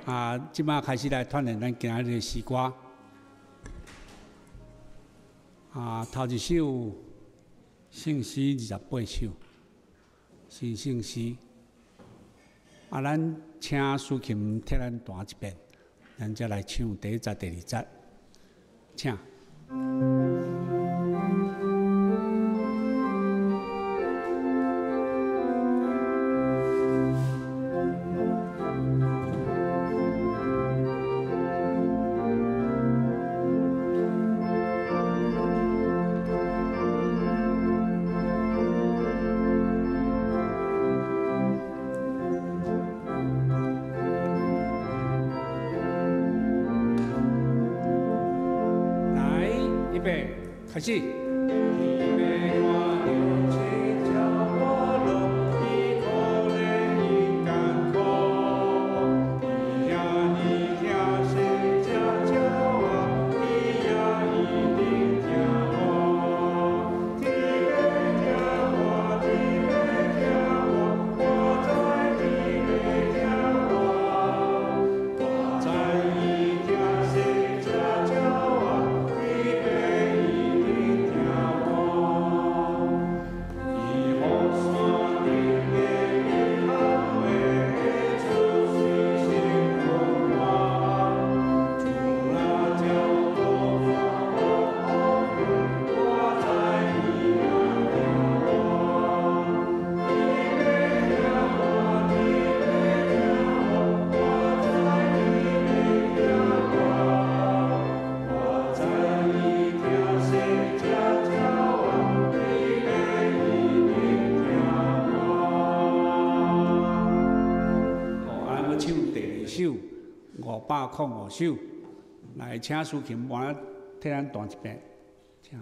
即马开始来锻炼咱今仔日的诗歌。头一首圣诗28首，是圣诗。咱请苏琴替咱弹一遍，咱再来唱第一节、第二节，请。开始。505首，来请苏琴帮替咱弹一遍，请。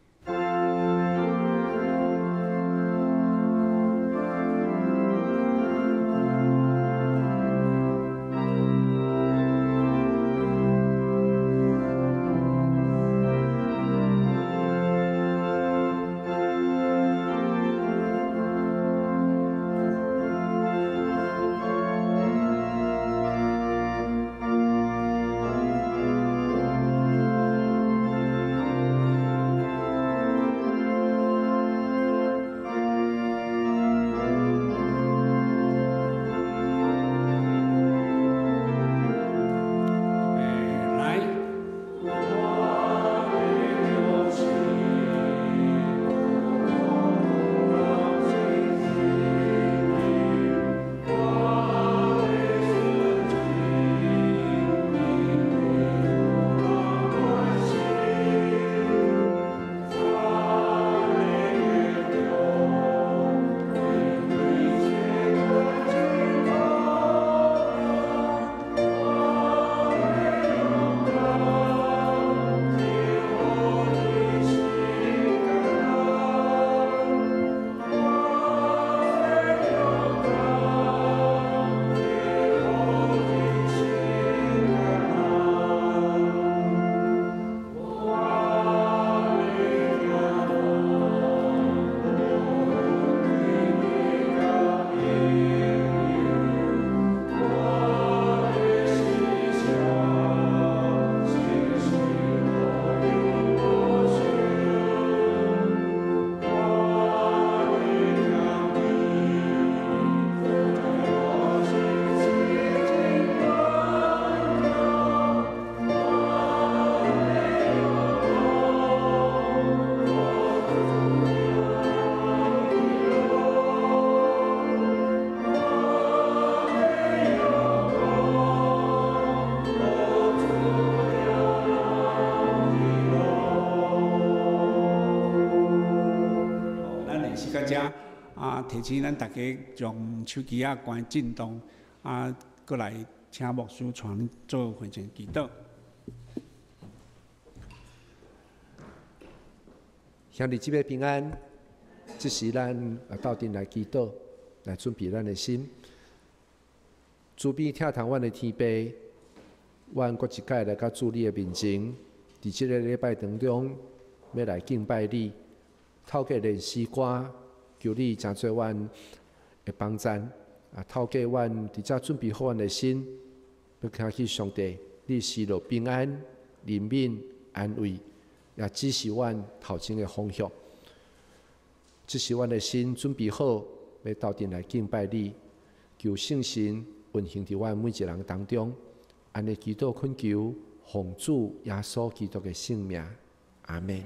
提醒咱大家将手机关震动，过来请牧师传做会前祈祷。 兄弟姊妹平安，这时咱斗阵来祈祷，来准备咱的心。主必听从阮的天父，阮搁一届来到主你的面前，伫这个礼拜当中，要来敬拜你，透过练诗歌。求你真做阮的帮助，透过阮伫遮准备好阮的心， 要恳求上帝，你赐落平安、怜悯、安慰，也指示阮头前的方向。这是阮的心准备好，要斗阵来敬拜你，求圣神运行伫阮每一个人当中。安尼祈祷恳求，奉主耶稣基督的圣名，阿门。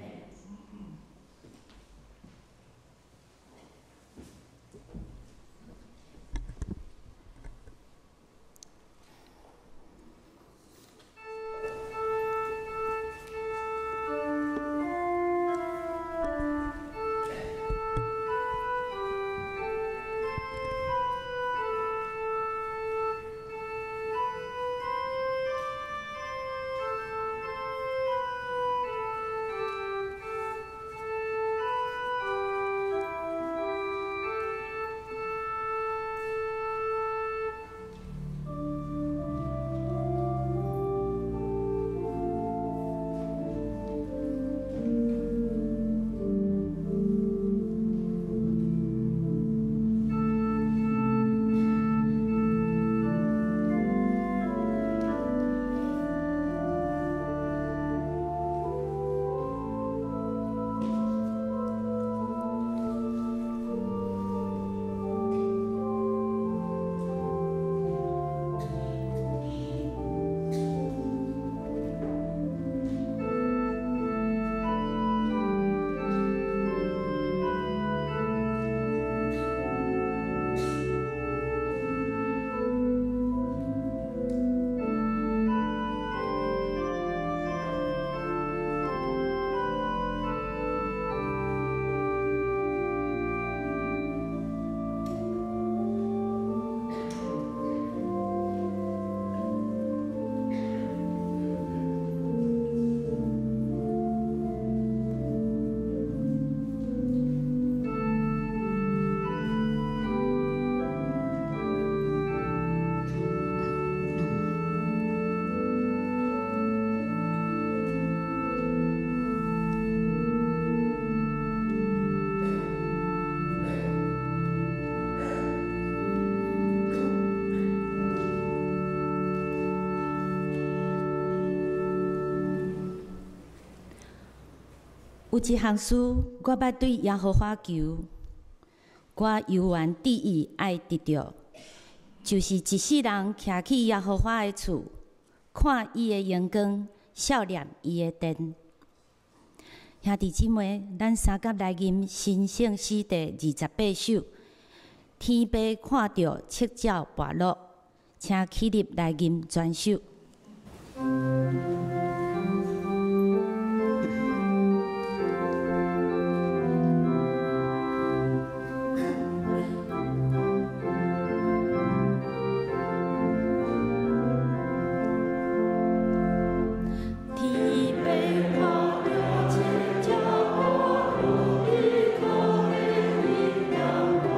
有一项事，我捌对耶和华求，我犹原旨意爱得到，就是一世人徛去耶和华的厝，看伊的阳光，笑念伊的殿。兄弟姊妹，咱三甲来吟新圣诗第28首，天父看到七照跋落，请起立来吟全首。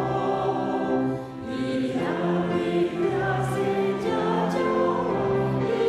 一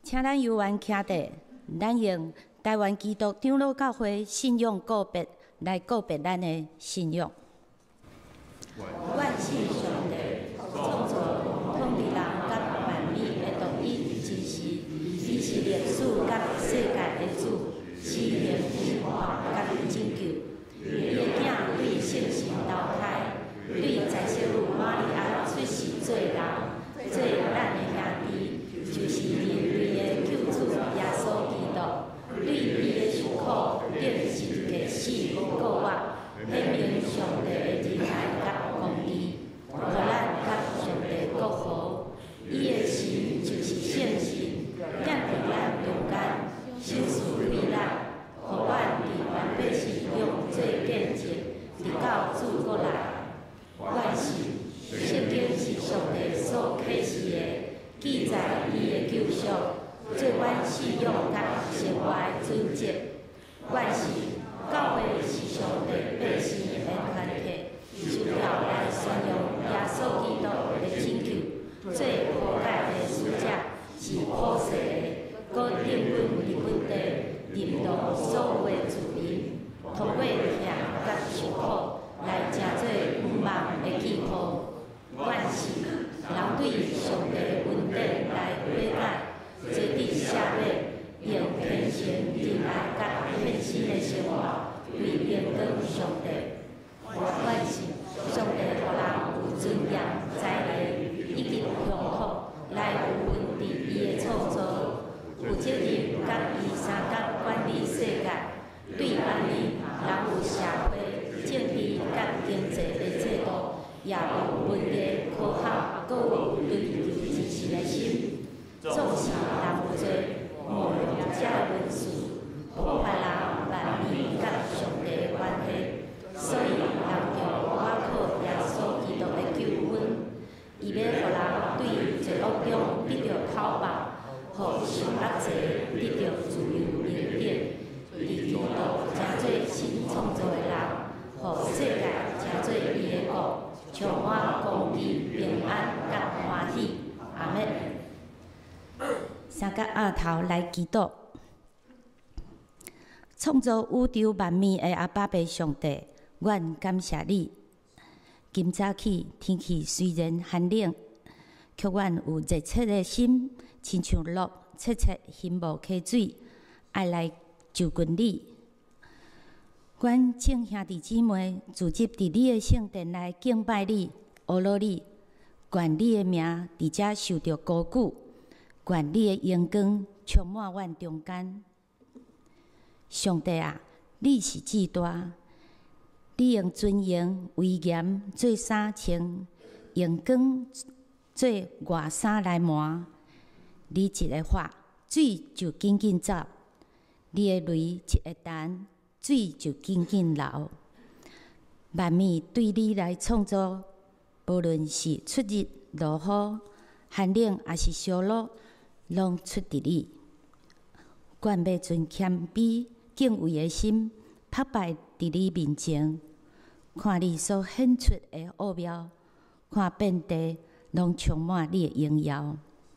请咱游玩徛地，咱用台湾基督长老教会信仰告别来告别咱的信仰。万信上帝创造统治人甲万物的独一真神，伊是历史甲世界的主，是灵生活甲拯救。伊的囝对圣神投胎，对在世女玛利亚出世做人，做咱的兄弟，就是人类的救主耶稣基督。对伊的受苦，顶十字架死过活，显明上帝的仁爱甲公义，互咱甲上帝国和。伊的神就是圣神，显伫咱中间，手赐对咱，互阮伫万百姓中做见证，直到主国来。阮信圣经是上帝所启示的，记载伊的救赎，做阮信仰甲生活的准则。阮信教会是上帝百姓的团体，需要来宣扬耶稣基督的拯救，做普界的使者，是普世的，搁顶阮伫本地，引导所有的子民，通过听甲受苦，来成做有望的寄托。阮信人对上帝的恩典来悔改，做伫社会。用虔诚、仁爱甲献身的生活，为荣光上帝。阮信上帝予人有尊严、才艺以及乡土，来有份伫伊的创造，有责任甲伊三角管理世界，对安尼人有社会、政治甲经济的制度，也有文艺、科学，搁有追求知识的心。总是人有罪。误用这文字，破坏人万民甲上帝的关系，所以人着倚靠耶稣基督的救恩，伊要互人对罪恶中得到讨报，互受压者得到自由平等，伫基督成做新创造的人，互世界成做伊的国，充满公义、平安甲欢喜。阿们。三角额头来祈祷，创造宇宙万物的阿爸爸上帝，阮感谢你。今早起天气虽然寒冷，却阮有热切的心，亲像鹿切切心无溪水，爱来就近你。阮众兄弟姊妹聚集伫你的圣殿来敬拜你、阿罗你，愿你的名伫遮受到高举。愿你的阳光充满阮中间，上帝啊，你是至大，你用尊严、威严做衫穿，用光做外衫来换。你一个发，水就紧紧走；你的雷一个弹，水就紧紧流。万物对你来创造，无论是出日、落雨、寒冷，还是烧热。拢出伫你，愿要存谦卑敬畏的心，拍摆伫你面前，看你所显出的奥妙，看遍地拢充满你的荣耀。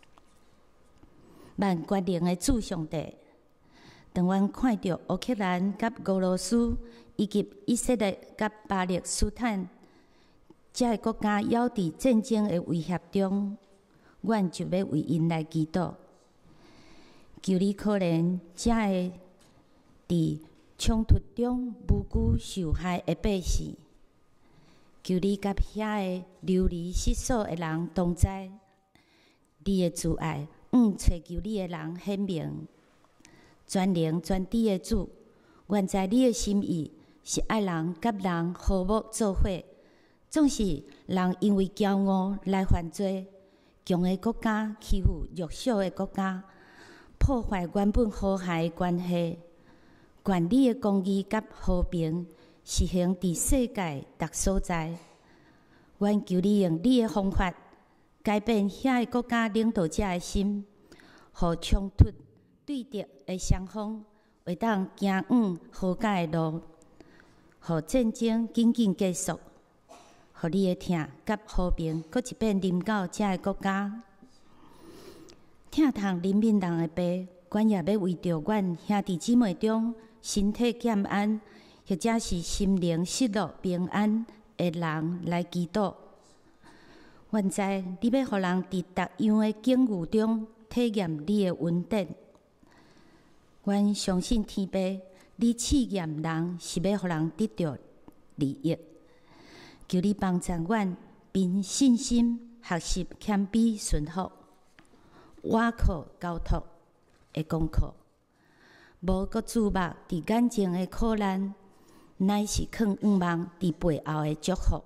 万决定的主上帝，当阮看到乌克兰甲俄罗斯以及以色列甲巴勒斯坦这个国家还伫战争的威胁中，阮就要为因来祈祷。求你可怜这个伫冲突中无辜受害的百姓，求你甲遐个流离失所的人同在，你的慈爱找求你的人显明。全能全知的主，原在你的心意是爱人甲人和睦做伙，总是人因为骄傲来犯罪，强的国家欺负弱小的国家。破坏原本和谐的关系，愿你的公义甲和平实行伫世界各所在。愿求你用你的方法改变遐个国家领导者的心，互冲突对敌的双方会当行往和解的路，互战争紧紧结束，互你的疼甲和平搁一遍临到这个国家。疼堂人民人的爸，阮也要为着阮兄弟姊妹中身体健安，或者是心灵失落平安的人来祈祷。愿知你要互人伫逐样的境遇中体验你的稳定。阮相信天父，你试验人是要互人得到利益。求你帮助阮，凭信心学习谦卑顺服，倚靠交托的功课，无搁注目伫眼前的苦难，乃是藏仰望伫背后的祝福。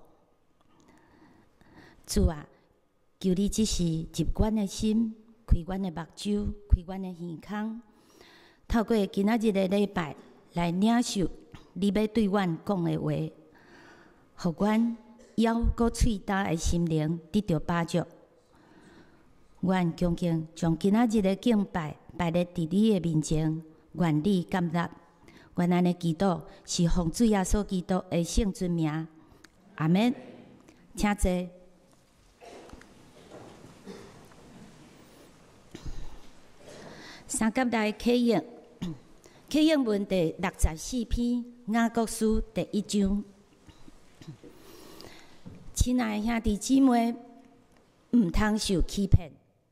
主啊，求你只是入阮的心，开阮的目睭，开阮的耳孔，透过今仔日的礼拜来领受你要对阮讲的话，互阮腰搁喙焦的心灵得到帮助。阮恭敬将今仔日的敬拜摆咧伫你的面前，愿你接纳。愿安尼祈祷是奉主耶稣基督的圣尊名，阿免。请坐。三甲来启应，启应文第64篇，雅各书第1章。亲爱的兄弟姊妹，毋通受欺骗。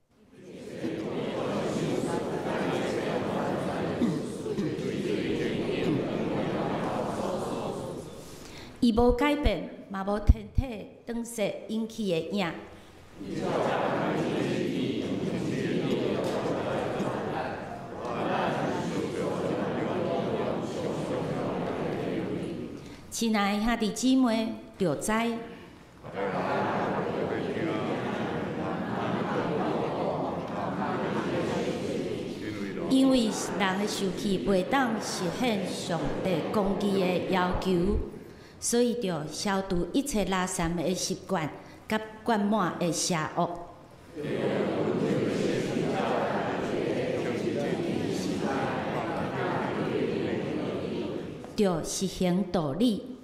伊无改变，嘛无天体转势引起的影。亲爱的兄弟姊妹，着知，因为人的受气袂当实现上帝公义的要求，所以着消除一切拉散的习惯，甲灌满的邪恶。着实行道理，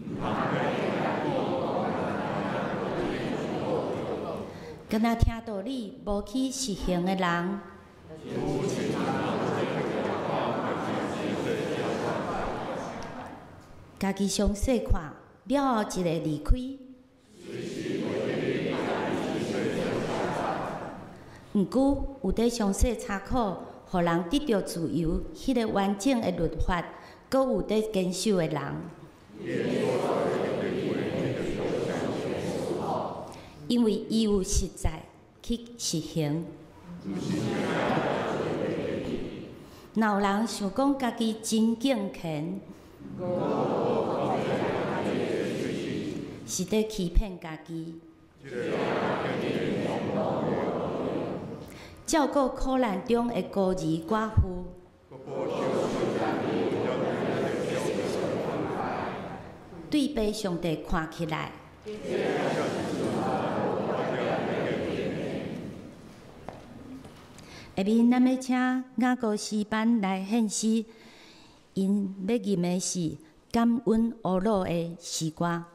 敢若听道理无去实行的人，家己详细看了后，一个离开。毋过有得详细查考，互人得到自由，迄个完整的律法。搁有得坚守的人，因为伊有实在去实行。若有人想讲家己真敬虔，是在欺骗家己。照顾苦难中的孤儿寡妇。对被上帝看起来，下面咱要请雅各诗班来献诗，因要吟的是感恩乌鲁的诗歌。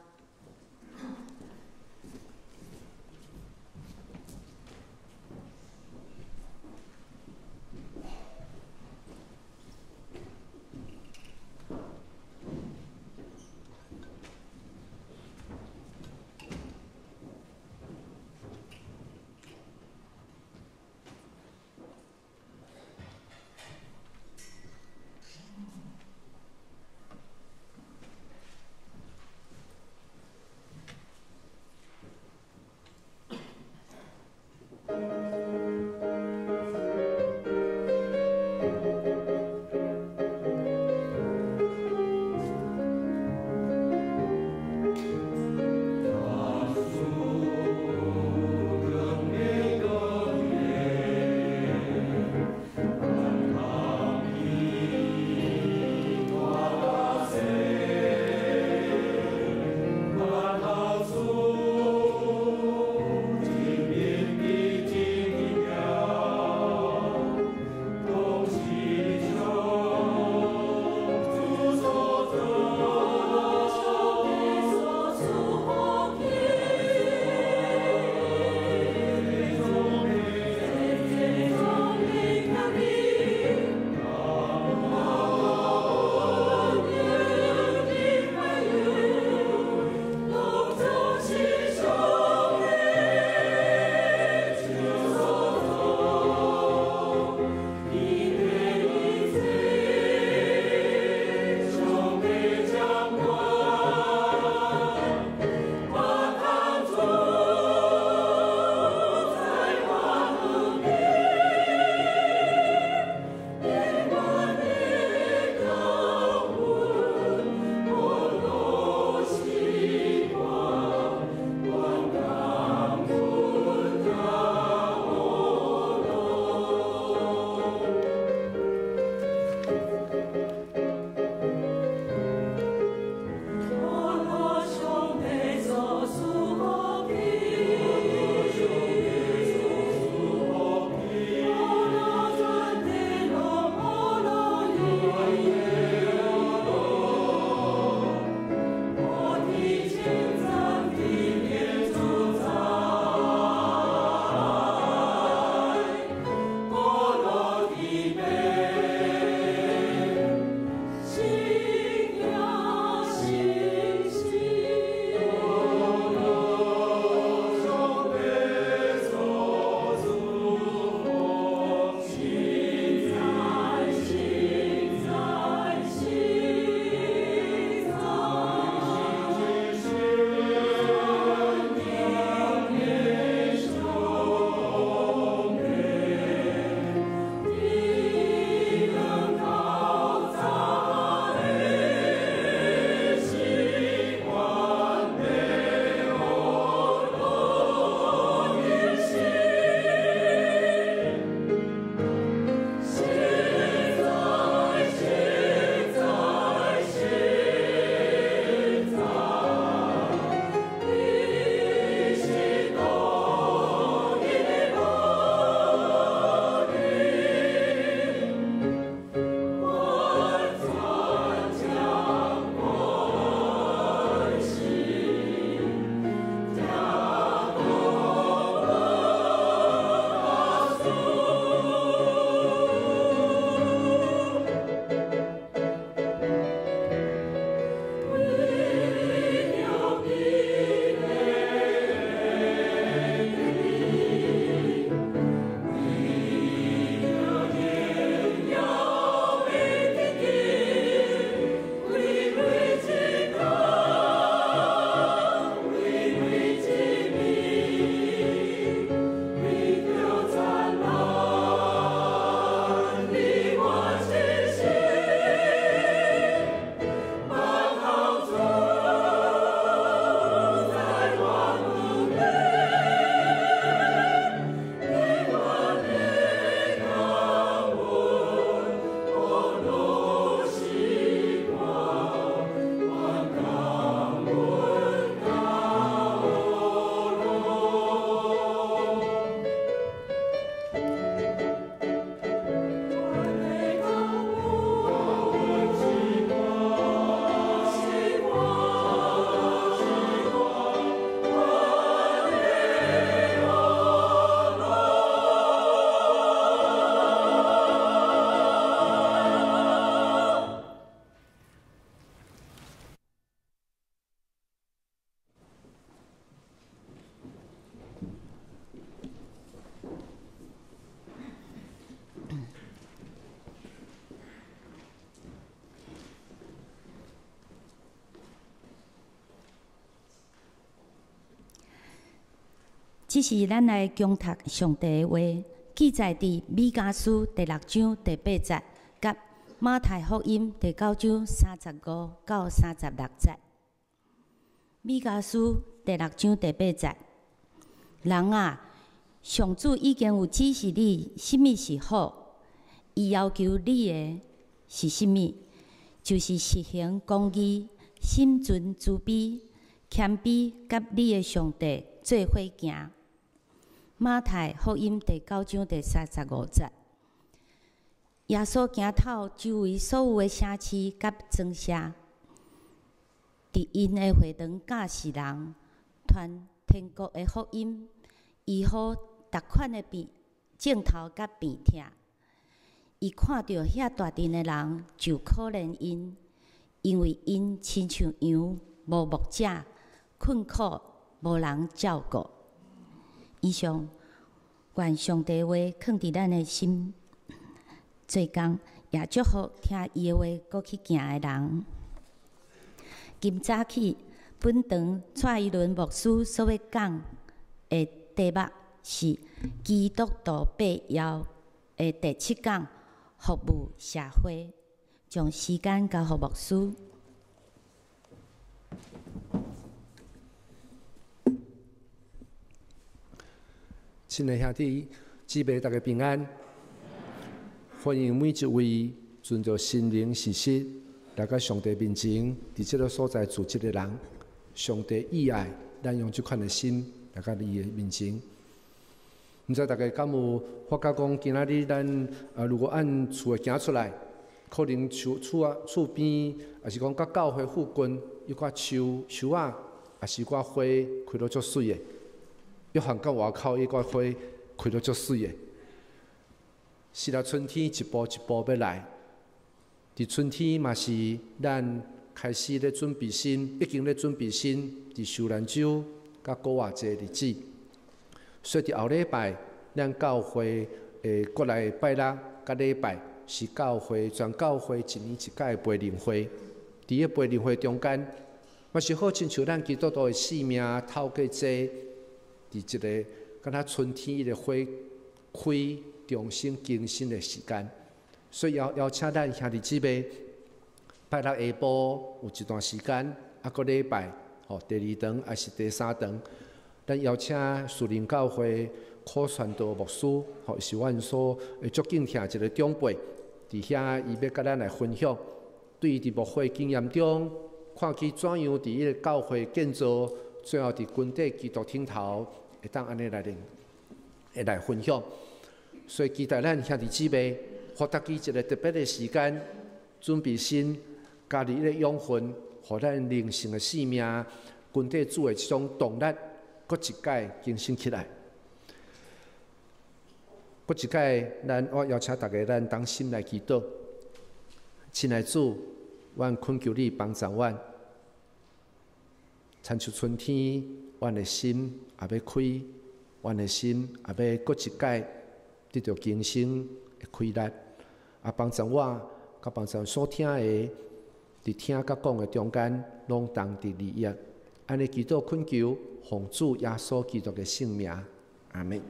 这是咱来共读上帝的话，记载伫米迦书第6章第8节，甲马太福音第9章35到36节。米迦书第6章第8节：人啊，上主已经有指示你，什么是好？伊要求你的是什么？就是实行公义、心存慈悲、谦卑，甲你的上帝做伙行。马太福音第9章第35节。耶稣行透周围所有的城市甲庄社，伫因的会堂教示人，传天国的福音，医好逐款的病症头甲病痛。伊看到遐大阵的人，就可怜因，因为因亲像羊无牧者，困苦无人照顾。以上，愿上帝话放伫咱的心，做工也祝福听伊的话搁去行的人。今早起，本堂蔡依伦牧师所要讲的题目是基督徒必要的第7讲。服务社会，将时间交予牧师。 亲爱兄弟姊妹，大家平安！欢迎每一位遵照心灵事实来到上帝面前，伫这个所在组织的人，上帝意爱咱用这款的心来到伊的面前。毋知大家敢有发觉讲，今仔日咱如果按厝诶行出来，可能厝边，也是讲甲教会附近有寡树啊，也是寡花开到足水诶。约翰到外口，伊寡花开到足水诶。是啦，春天一步一步要来。伫春天嘛是咱开始咧准备心，已经咧准备心，伫受难周甲古外节日子。所以伫后礼拜，咱教会过来拜六甲礼拜是教会全教会一年一届的培灵会。伫个培灵会中间，嘛是好亲像咱基督徒的生命透过这，伫一个敢若春天伊个花开、重新更新的时间。所以邀请咱兄弟姊妹，拜六下晡有一段时间，个礼拜第2堂还是第3堂。咱邀请树林教会柯传道牧师，是阮所足敬听一个长辈，伫遐伊要甲咱来分享，对伊伫牧会经验中，看见怎样伫迄个教会建造，最后伫军队基督顶头会当安尼来分享。所以期待咱兄弟姊妹，互大家一个特别的时间，准备心，家己迄个养分，互咱灵性的生命，军队主的这种动力。搁一届更新起来，搁一届，我邀请大家，咱同心来祈祷。亲爱的主，阮恳求你帮助阮，亲像春天，阮的心也要开，阮的心也要搁一届得到更新的开力，帮助我，甲帮助所听的，伫听甲讲的中间，拢同伫利益。安尼祈祷恳求。奉主耶稣基督的圣名，阿门。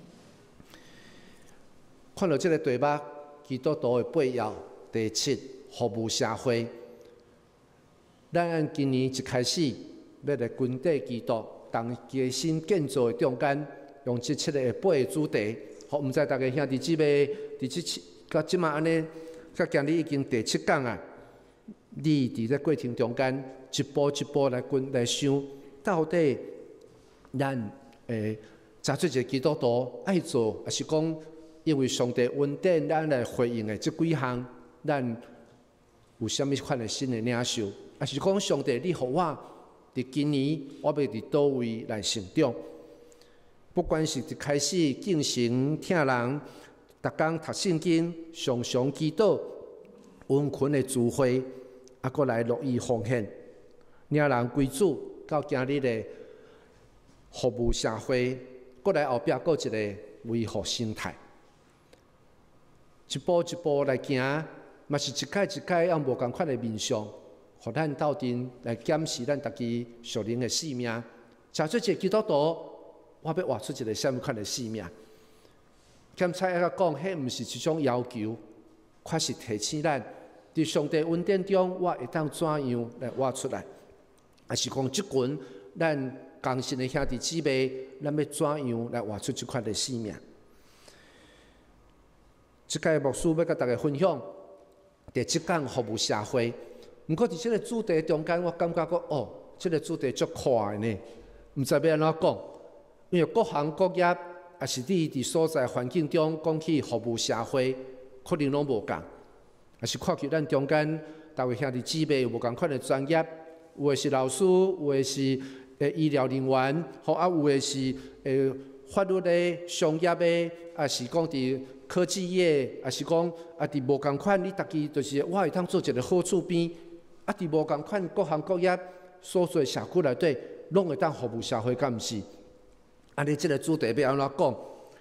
看到这个题目，基督徒的必要第7，服务社会。咱按今年一开始，要来军队基督同基新建造的中间，用这7个8个主题。好，毋知大家兄弟姊妹，伫到即马安尼，到今日已经第7讲啊。你伫这过程中间，一步一步来想，到底。咱真做一个基督徒爱做，还是讲因为上帝恩典，咱来回应的这几项，咱有啥物款的新的领受？还是讲上帝，你互我伫今年，我要伫倒位来成长？不管是一开始敬神听人，逐工读圣经，常常祈祷，温群的聚会，搁来乐意奉献，领人归主，到今日的。服务社会，过来后壁搁一个维护生态，一步一步来行，嘛是一届一届用无共款的面相，互咱斗阵来检视咱家己属灵的生命。真做一个基督徒， 我要活出一个什么款的生命？检察院讲，迄毋是一种要求，确实提醒咱，伫上帝恩典中，我会当怎样来活出来？也是讲即群咱同信的兄弟姊妹，咱要怎样来活出即款的生命？即届牧师要甲大家分享第7讲服务社会。毋过伫即个主题中间，我感觉讲即个主题足快呢，毋知要安怎讲，因为各行各业。也是你伫所在环境中讲起服务社会，可能拢无共。也是看起咱中间大位兄弟姊妹有无共款的专业，有的是老师，有的是医疗人员，有的是法律的、商业的，也是讲伫科技业，也是讲伫无共款，你家己就是我会当做一个好厝边，伫无共款各行各业所在社区内底，拢会当服务社会，敢毋是？安尼，即个主题要安怎讲？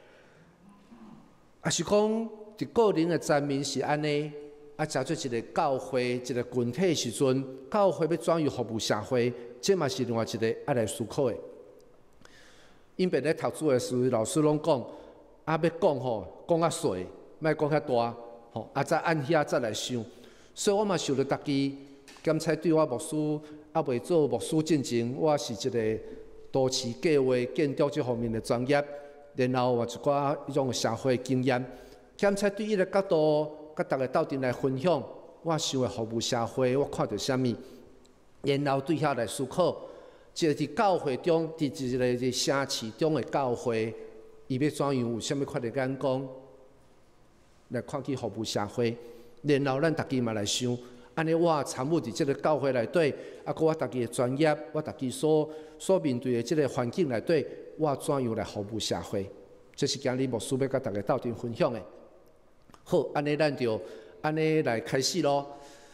也是讲，伫个人的层面是安尼，假做一个教会、一个群体时阵，教会要怎样服务社会，这嘛是另外一个爱来思考的。因别咧读书的时候，老师拢讲，要讲讲较细，莫讲较大，再按遐再来想。所以我嘛想着家己，检察对我牧师未做牧师进前，我是一个。都市计划、建筑这方面的专业，然后有一寡迄种社会经验，检察对伊个角度，甲大家斗阵来分享，我想的服务社会，我看到啥物，然后对遐来思考，一个伫教会中，伫一个城市中的教会，伊要怎样有啥物款的眼光来看去服务社会，然后咱大家嘛来想。安尼，我参与伫即个教会内底，佮我家己的专业，我家己所面对的即个环境内底，我怎样来服务社会？这是今日牧师要甲大家斗阵分享的。好，安尼咱就安尼来开始咯。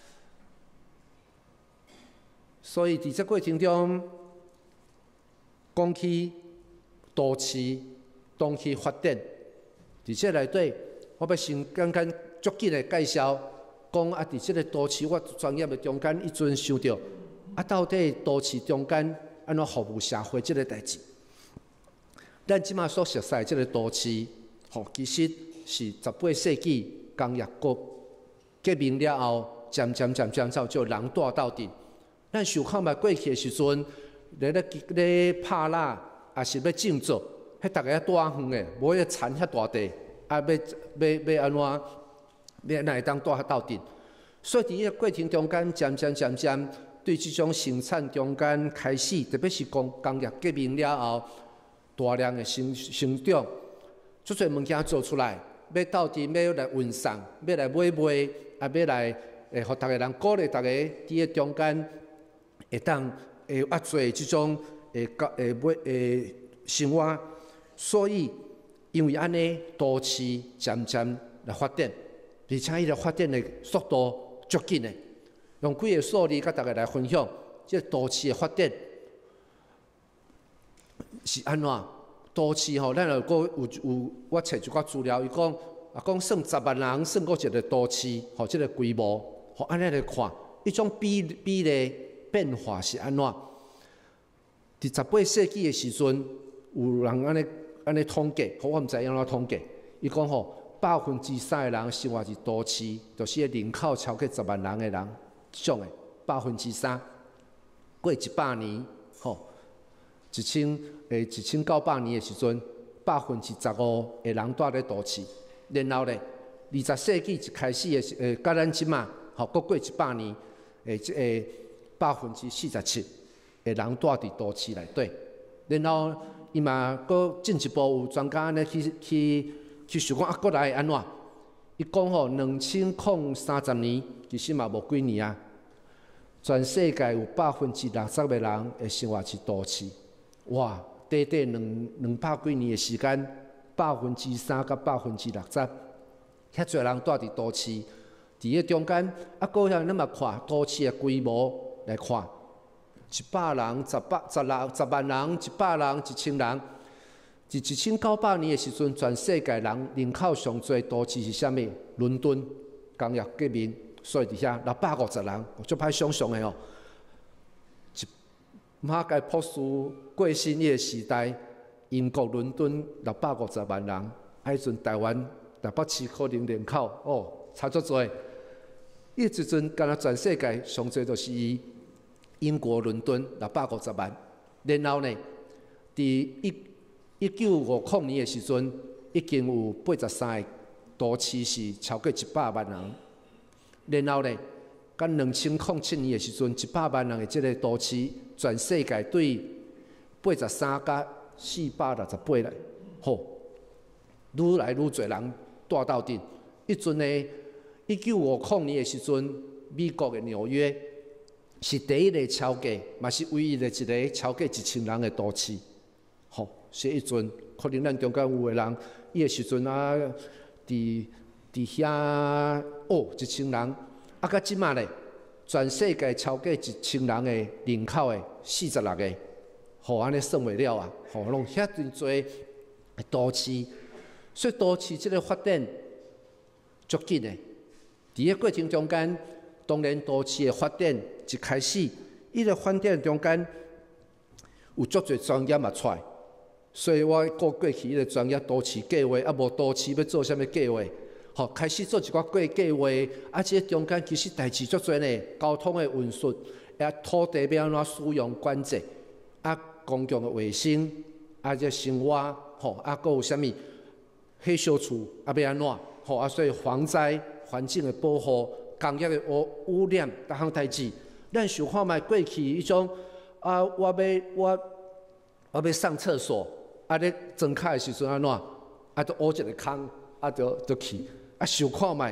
所以伫这过程中，讲起都市发展，伫这内底，我要先简足紧的介绍。讲伫即个都市，我专业的中间，伊阵想到到底都市中间安怎服务社会即个代志？咱即马所熟悉即个都市，其实是18世纪工业国革命了后，渐渐就人住到阵。咱想看卖过去的时阵，咧拍蜡，也是要种作，迄逐个住远的，无迄田遐大地，要安怎？要会当住到阵，所以伫个过程中间，渐渐对即种生产中间开始，特别是工业革命了后，大量的生长，足侪物件做出来，要到阵要来运送，要来买，要来互逐个人鼓励逐个伫个中间会当压做即种生活，所以因为安尼，都市渐来发展。而且伊个发展的速度足紧的，用几个数字甲大家来分享，即个都市的发展是安怎？都市咱有我找一寡资料，伊讲算10万人，算过一个都市，即个规模，安尼来看，迄种比例变化是安怎？伫18世纪的时阵，有人安尼统计，我毋知安怎统计，伊讲3%的人生活伫都市，就是人口超过10万人的人，即种的3%。过100年，1900年的时阵，15%的人住咧都市。然后咧，20世纪一开始的到咱即马，过100年，47%的人住伫都市内底。然后伊嘛搁进一步有专家安尼去想讲过来安怎？伊讲2030年，其实嘛无几年啊。全世界有60%的人会生活伫都市。哇，短200几年的时间，3%到60%，遐侪人住伫都市。伫个中间，搁咱嘛看都市的规模来看，100人、10万人、100人、1000人。伫1900年的时阵，全世界人口上最都市是啥物？伦敦工业革命，所以伫遐650人，足歹想象的哦。马介博士过身伊个时代， 英国伦敦650万人，迄阵台湾台北市可能人口差足多。伊迄阵敢若全世界上侪就是英国伦敦650万，然后呢，伫1950年的时阵，已经有83个都市是超过100万人，然后呢，到2007年的时阵，100万人的这个都市，全世界对83甲468来，愈来愈侪人住到顶。迄阵呢，1950年的时阵，美国的纽约是第一个超过，嘛是唯一的一个超过1000人的都市。所以迄阵可能咱中间有个人，伊的时阵啊，伫遐1000人，啊，到即马咧，全世界超过1000人的人口的46个，安尼算袂了啊，拢遐真侪都市，所以都市即个发展足紧的。伫个过程中间，当然都市的发展一开始，伊个发展中间有足侪专业嘛出来。所以我过去迄个专业都市计划，啊无都市要做啥物计划，开始做一寡计划，啊，即个中间其实代志足侪呢，交通的运输，土地要安怎使用管制，啊，公共的卫生，啊，即生活，啊，佫有啥物火烧厝，啊要安怎，啊，所以防灾环境的保护、工业的污染，逐项代志，咱想看卖过去迄种，啊，我要上厕所。啊！咧装卡的时阵安怎？啊，就挖一个坑，啊，就去。啊，想看卖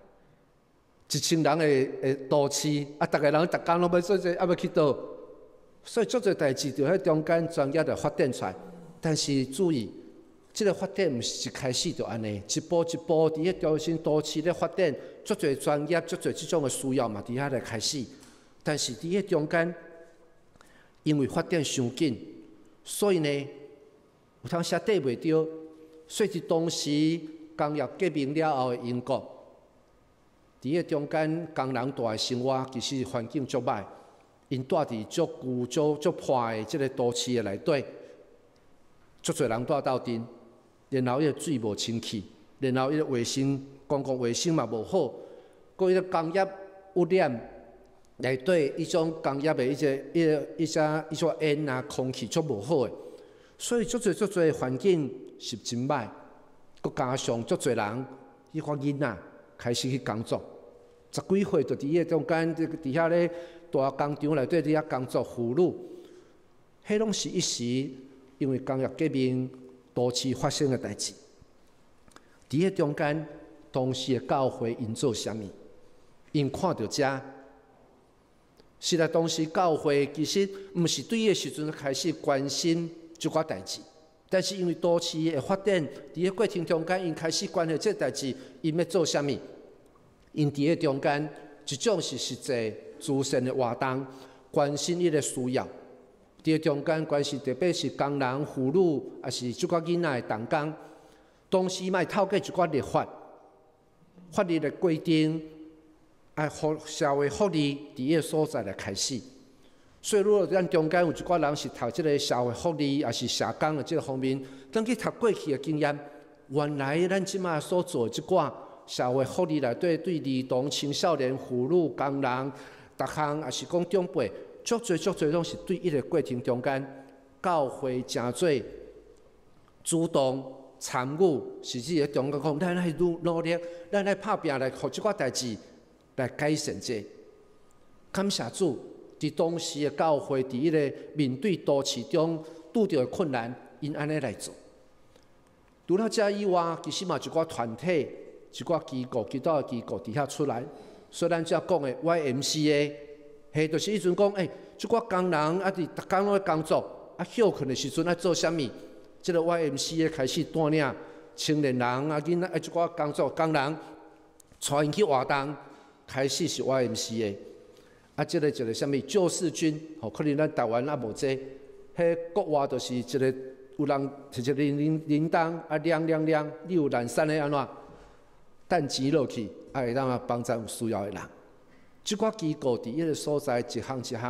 1000人的都市，啊，逐个人逐工拢要做这，啊，要去倒。所以足侪代志就喺中间专业的发展出来。但是注意，这个发展毋是一开始就安尼，一步一步伫个中心都市咧发展，足侪专业、足侪即种的需要嘛，伫遐来开始。但是伫个中间，因为发展伤紧，所以呢。有通写底袂着，所以伫当时工业革命了后的英国，伫个中间工人住的生活其实环境足歹，因住伫足旧、足破的即个都市的内底，足侪人住斗阵，然后伊个水无清气，然后伊个卫生、公共卫生嘛无好，佮伊个工业污染内底迄种工业的一些烟啊、空气足无好的。所以足侪环境是真歹，佮加上足侪人，迄款囡仔开始去工作，10几岁就伫个中间，伫遐咧大工厂内底伫遐工作妇女，迄拢是一时因为工业革命都市发生的代志。伫个中间，当时的教会因做啥物？因看到遮，是来当时教会其实毋是对伊个时阵开始关心。即寡代志，但是因为都市的发展，伫个过程中间，因开始关心即个代志，因要做啥物？因伫个中间，一种是实际自身的活动，关心伊个需要；伫个中间关心，特别是工人、妇女，也是即寡囡仔的动工。同时，卖透过一寡立法、法律的规定，爱互社会福利伫个所在来开始。所以，如果咱中间有一寡人是读即个社会福利，也是社工的即个方面，当去读过去的经验，原来咱即马所做即寡社会福利内底对儿童、青少年、妇女、工人，逐项也是讲长辈，足侪拢是对伊个过程中间，教会诚侪主动参与，甚至喺中间讲，咱来努力，咱来拍拼来，互即寡代志来改善者。感谢主。伫当时的教会，伫迄个面对都市中拄着的困难，因安尼来做。除了这以外，其实嘛一寡团体、一寡机构、基督教机构伫遐出来。所以咱遮讲的 YMCA， 迄就是迄阵讲，即寡工人啊，伫逐工拢咧工作，啊休困的时阵爱做啥物？即个 YMCA 开始带领青年人啊、囡仔即寡工作工人，带因去活动，开始是 YMCA。啊，即个一个啥物救世军，可能咱台湾也无这，迄国外就是一个有人摕一个铃铛啊亮，你有难产的安怎？趁钱落去，会当帮助有需要的人。即寡机构伫迄个所在一项一项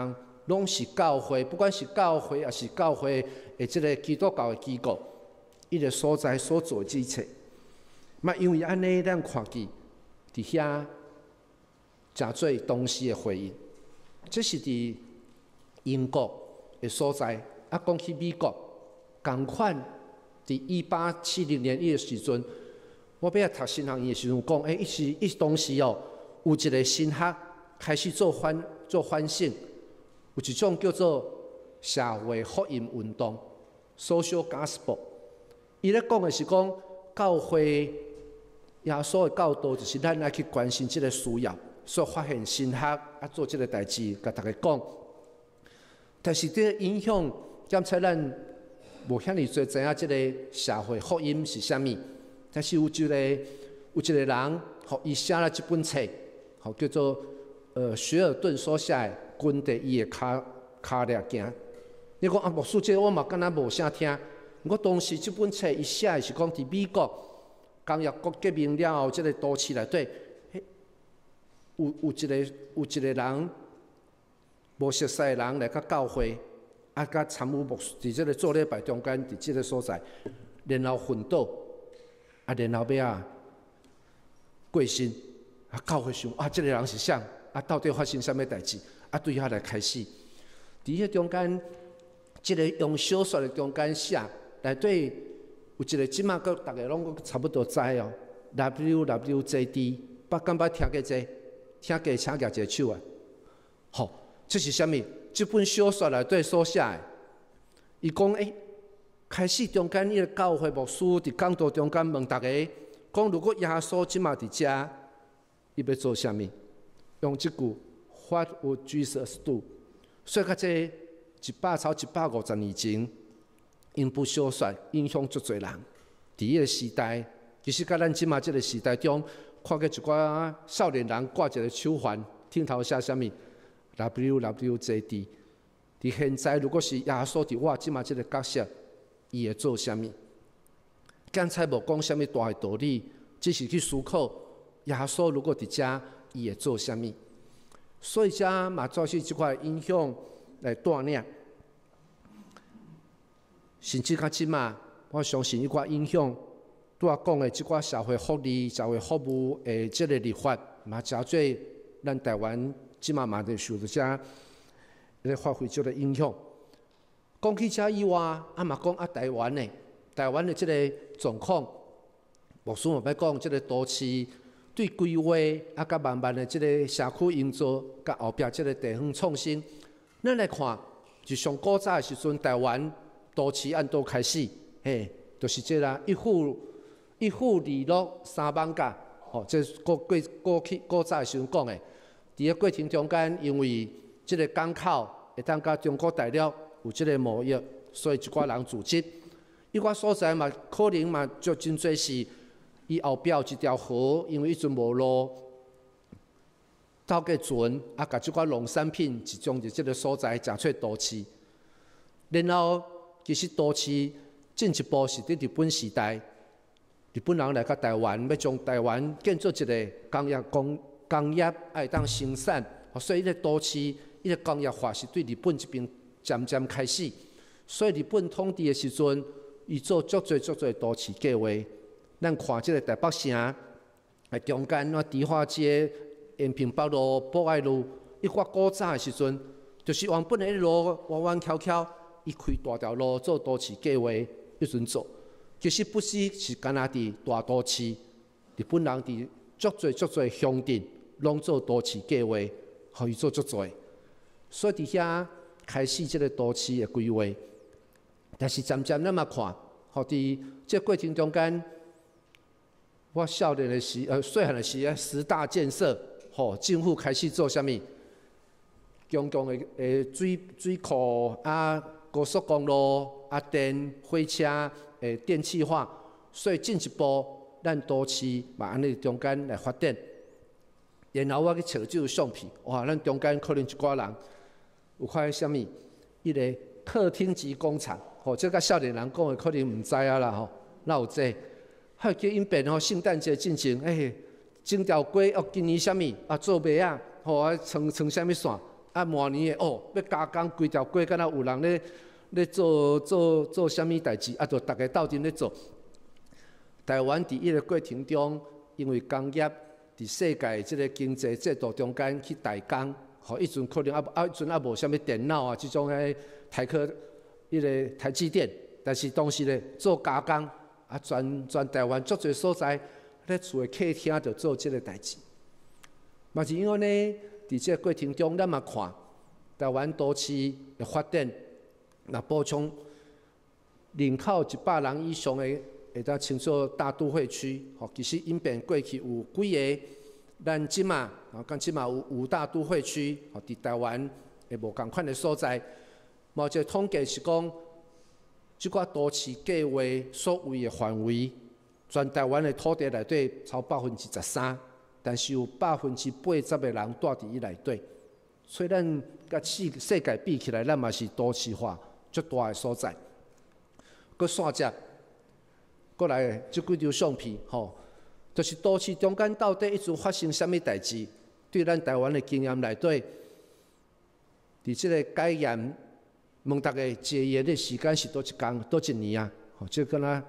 拢是教会，不管是教会也是教会的即个基督教的机构，伊个所在所做之一切。嘛，因为安尼，咱看见伫遐诚做当时的回应。这是伫英国的所在，啊，讲去美国，共款伫1870年伊个时阵，我要读神学院的时阵讲，伊当时哦，有一个神学开始做反省，有一种叫做社会福音运动 （social gospel）。伊咧讲的是讲，教会耶稣的教导就是咱爱去关心即个需要，所以发现神学啊做即个代志，甲大家讲。但是这个影响，检测咱无遐尼侪知影即个社会福音是啥物。但是有一个人，互伊写了一本册，吼叫做雪尔顿所写的《跟着伊的脚掠行》。你讲啊，牧师，这我嘛敢若无啥听。我当时这本册伊写的是讲伫美国工业国革命了后，即个都市内底，有一个人无熟悉的人来到教会，啊，甲参与牧师伫即个做礼拜中间，伫即个所在，然后昏倒，啊，然后要过身，啊，教会想啊，即个人是啥？啊，到底发生啥物代志？啊，对遐来开始，伫迄中间，即个用小说的中间写，内底有一个即马个大家拢差不多知哦 ，WWJD， 敢捌听过这？听过请举一个手啊！吼，这是啥物？这本小说内底所写的，伊讲开始中间伊个教会牧师伫讲道中间问大家，讲如果耶稣即马伫遮，伊要做啥物？用即句 What would Jesus do？ 所以，这150年前，因部小说影响足侪人。伫迄个时代，其实甲咱即马即个时代中，看见一寡少年人挂一个手环，顶头写啥物 ？WWJD。伫现在，如果是耶稣伫我即马即个角色，伊会做啥物？刚才无讲啥物大的道理，只是去思考耶稣如果伫遮，伊会做啥物？所以遮嘛，做是即块影响来带领，甚至到即马，我相信伊寡影响，拄仔讲的即寡社会福利、社会服务的即个立法，嘛诚做咱台湾即马嘛伫受到遮咧发挥即个影响。讲起遮以外，啊嘛讲台湾的即个状况，牧师嘛要讲即个都市对规划啊，甲慢慢的即个社区营造，甲后壁即个地方创新，咱来看，就上古早的时阵，台湾都市按倒开始，就是即啦，一户二路三艋舺，吼，这古早的时阵讲的。伫个过程中间，因为即个港口会当甲中国大陆有即个贸易，所以一寡人组织。伊寡所在嘛，可能嘛，就真侪是伊后壁有一条河，因为迄阵无路，透过船啊，甲即寡农产品集中伫即个所在，诚做都市。然后其实都市进一步是伫日本时代，日本人来到台湾，要将台湾建造一个工业爱当生产，所以迄个都市、迄个工业化是对日本这边渐渐开始。所以日本统治的时阵，伊做足侪都市计划。咱看即个台北城，中间迪化街、延平北路、博爱路，伊发古早的时阵，就是原本的路弯弯翘翘，伊开大条路做都市计划，迄阵做。其实不是干那伫大都市，日本人伫足侪乡镇，拢做都市计划，互伊做足侪。所以伫遐开始即个都市的规划，但是渐渐咱嘛看，伫这过程中间，我少年的时，细汉的时10大建设，政府开始做啥物？公共的水库啊，高速公路啊，电火车电气化，所以进一步咱都市嘛安尼中间来发展。然后我去找这个相片，哇，咱中间可能一寡人有看啥物？迄个客厅级工厂，这甲少年人讲的可能毋知啊啦，哪有这？还有叫因变圣诞节进前，整条街今年啥物做麦啊，啊，穿啥物线？ 啊，明年的要加工规条街，敢若有人咧做啥物代志，啊，就大家斗阵咧做。台湾伫伊个过程中，因为工业伫世界即个经济制度中间去代工，吼，迄阵可能迄阵无啥物电脑啊，即种诶台积电，但是当时咧做加工，啊，全台湾足侪所在咧厝诶客厅着做即个代志。嘛是因为呢，伫即个过程中，咱嘛看台湾都市的发展，若补充人口100人以上的。会当称作大都会区，吼，其实演变过去有几个，咱即马，讲即马有5大都会区，吼，伫台湾会无共款的所在。某一个统计是讲，即寡都市计划所谓的范围，全台湾的土地内底超13%，但是有80%的人住伫伊内底，所以咱甲世界比起来，咱嘛是都市化足大的所在。佮线接。过来即几张相片，吼，就是都市中间到底一阵发生啥物代志？对咱台湾的经验内底，伫即个戒严，问大家戒严的时间是多一年啊？吼，即敢若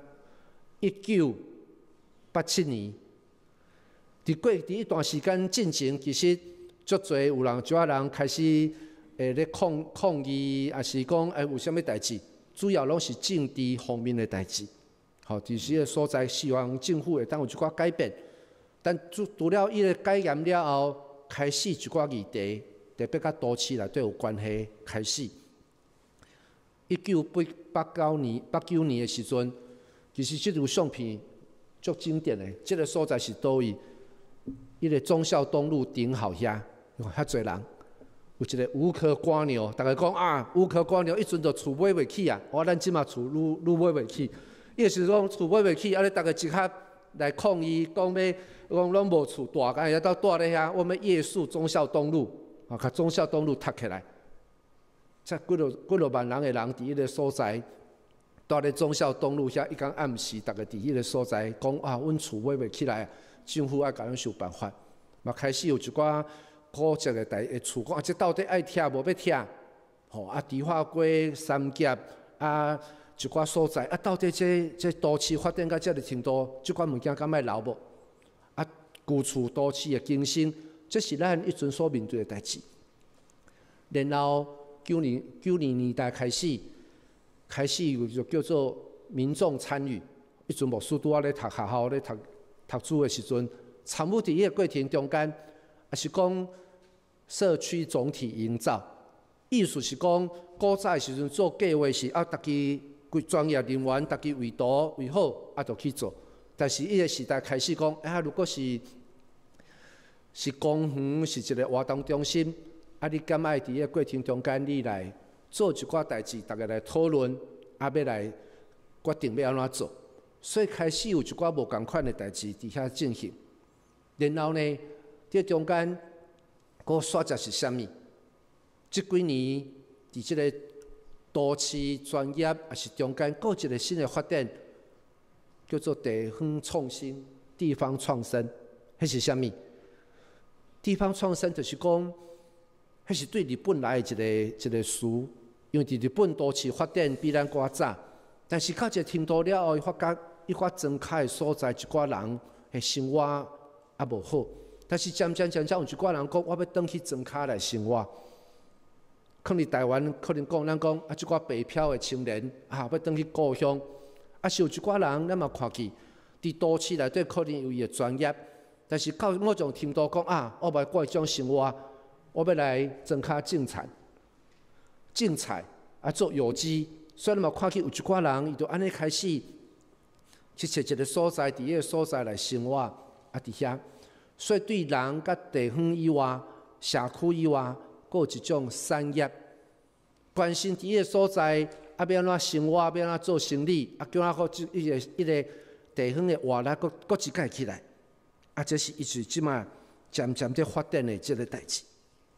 1987年。伫一段时间进前，其实足侪有人少人开始咧抗议，也是讲有啥物代志，主要拢是政治方面的代志。吼，伫时个所在，希望政府会当有一寡改变。但除了伊个戒严了后，开始一寡议题，特别甲都市内底有关系开始。1989年的时阵，其实即张相片足经典的。即个所在是倒位？伊个忠孝东路顶好遐，遐侪人。有一个乌壳瓜牛，大家讲啊，乌壳瓜牛，迄阵就厝买袂起啊！咱即马厝愈买袂起。伊就是讲厝买袂起，啊！咧逐个集合来抗议，讲拢无厝住，干会当住咧遐。我们夜宿忠孝东路，啊，甲忠孝东路搭起来，才几落万人的人伫迄个所在，住咧忠孝东路遐，一天暗时，逐个伫迄个所在讲啊，阮厝买袂起来，政府爱甲咱想办法。嘛开始有一寡古迹的厝讲，啊，这到底爱拆无要拆？吼，啊，迪化街、三峡啊。一寡所在啊，到底这都市发展到这个程度，即款物件敢卖留无？啊，居厝都市的更新，这是咱一阵所面对的代志。然后90年代开始就叫做民众参与，一阵无拄啊咧读学校咧读书的时阵，参与伫伊个过程中间，也是讲社区总体营造，意思是讲古早的时阵做计划是啊，大家。专业人员，大家为图为好，啊，就去做。但是伊个时代开始讲，啊，如果是公园，是一个活动中心，啊，你敢爱伫个过程中间，你来做一寡代志，大家来讨论，啊，要来决定要安怎做。所以开始有一寡无共款的代志伫遐进行。然后呢，这中间个选择是啥物？这几年伫即个。都市专业也是中间，各一个新的发展，叫做地方创新、地方创生，迄是啥物？地方创生就是讲，迄是对日本来的一个词，因为伫日本都市发展比咱较早，但是到一个程度了后，伊发增开的所在，一寡人的生活也无好，但是渐渐有一寡人讲，我要转去增开来生活。可能台湾可能讲，咱讲啊，即寡北漂的青年啊，要转去故乡，啊，是有一寡人，咱嘛看去，伫都市内底可能有伊的专业，但是到某种程度讲啊，我要过迄种生活，我要来增加种菜啊，做有机，所以嘛看去有一寡人，伊就安尼开始去找一个所在，伫迄个所在来生活啊，伫遐，所以对人甲地方以外、社区以外。还有一种产业，关心伫个所在，啊，要安怎生活，要安怎做生意，啊，叫咱迄个地方的活力，搁一改起来，啊，这是一直即马渐渐在发展的即个代志。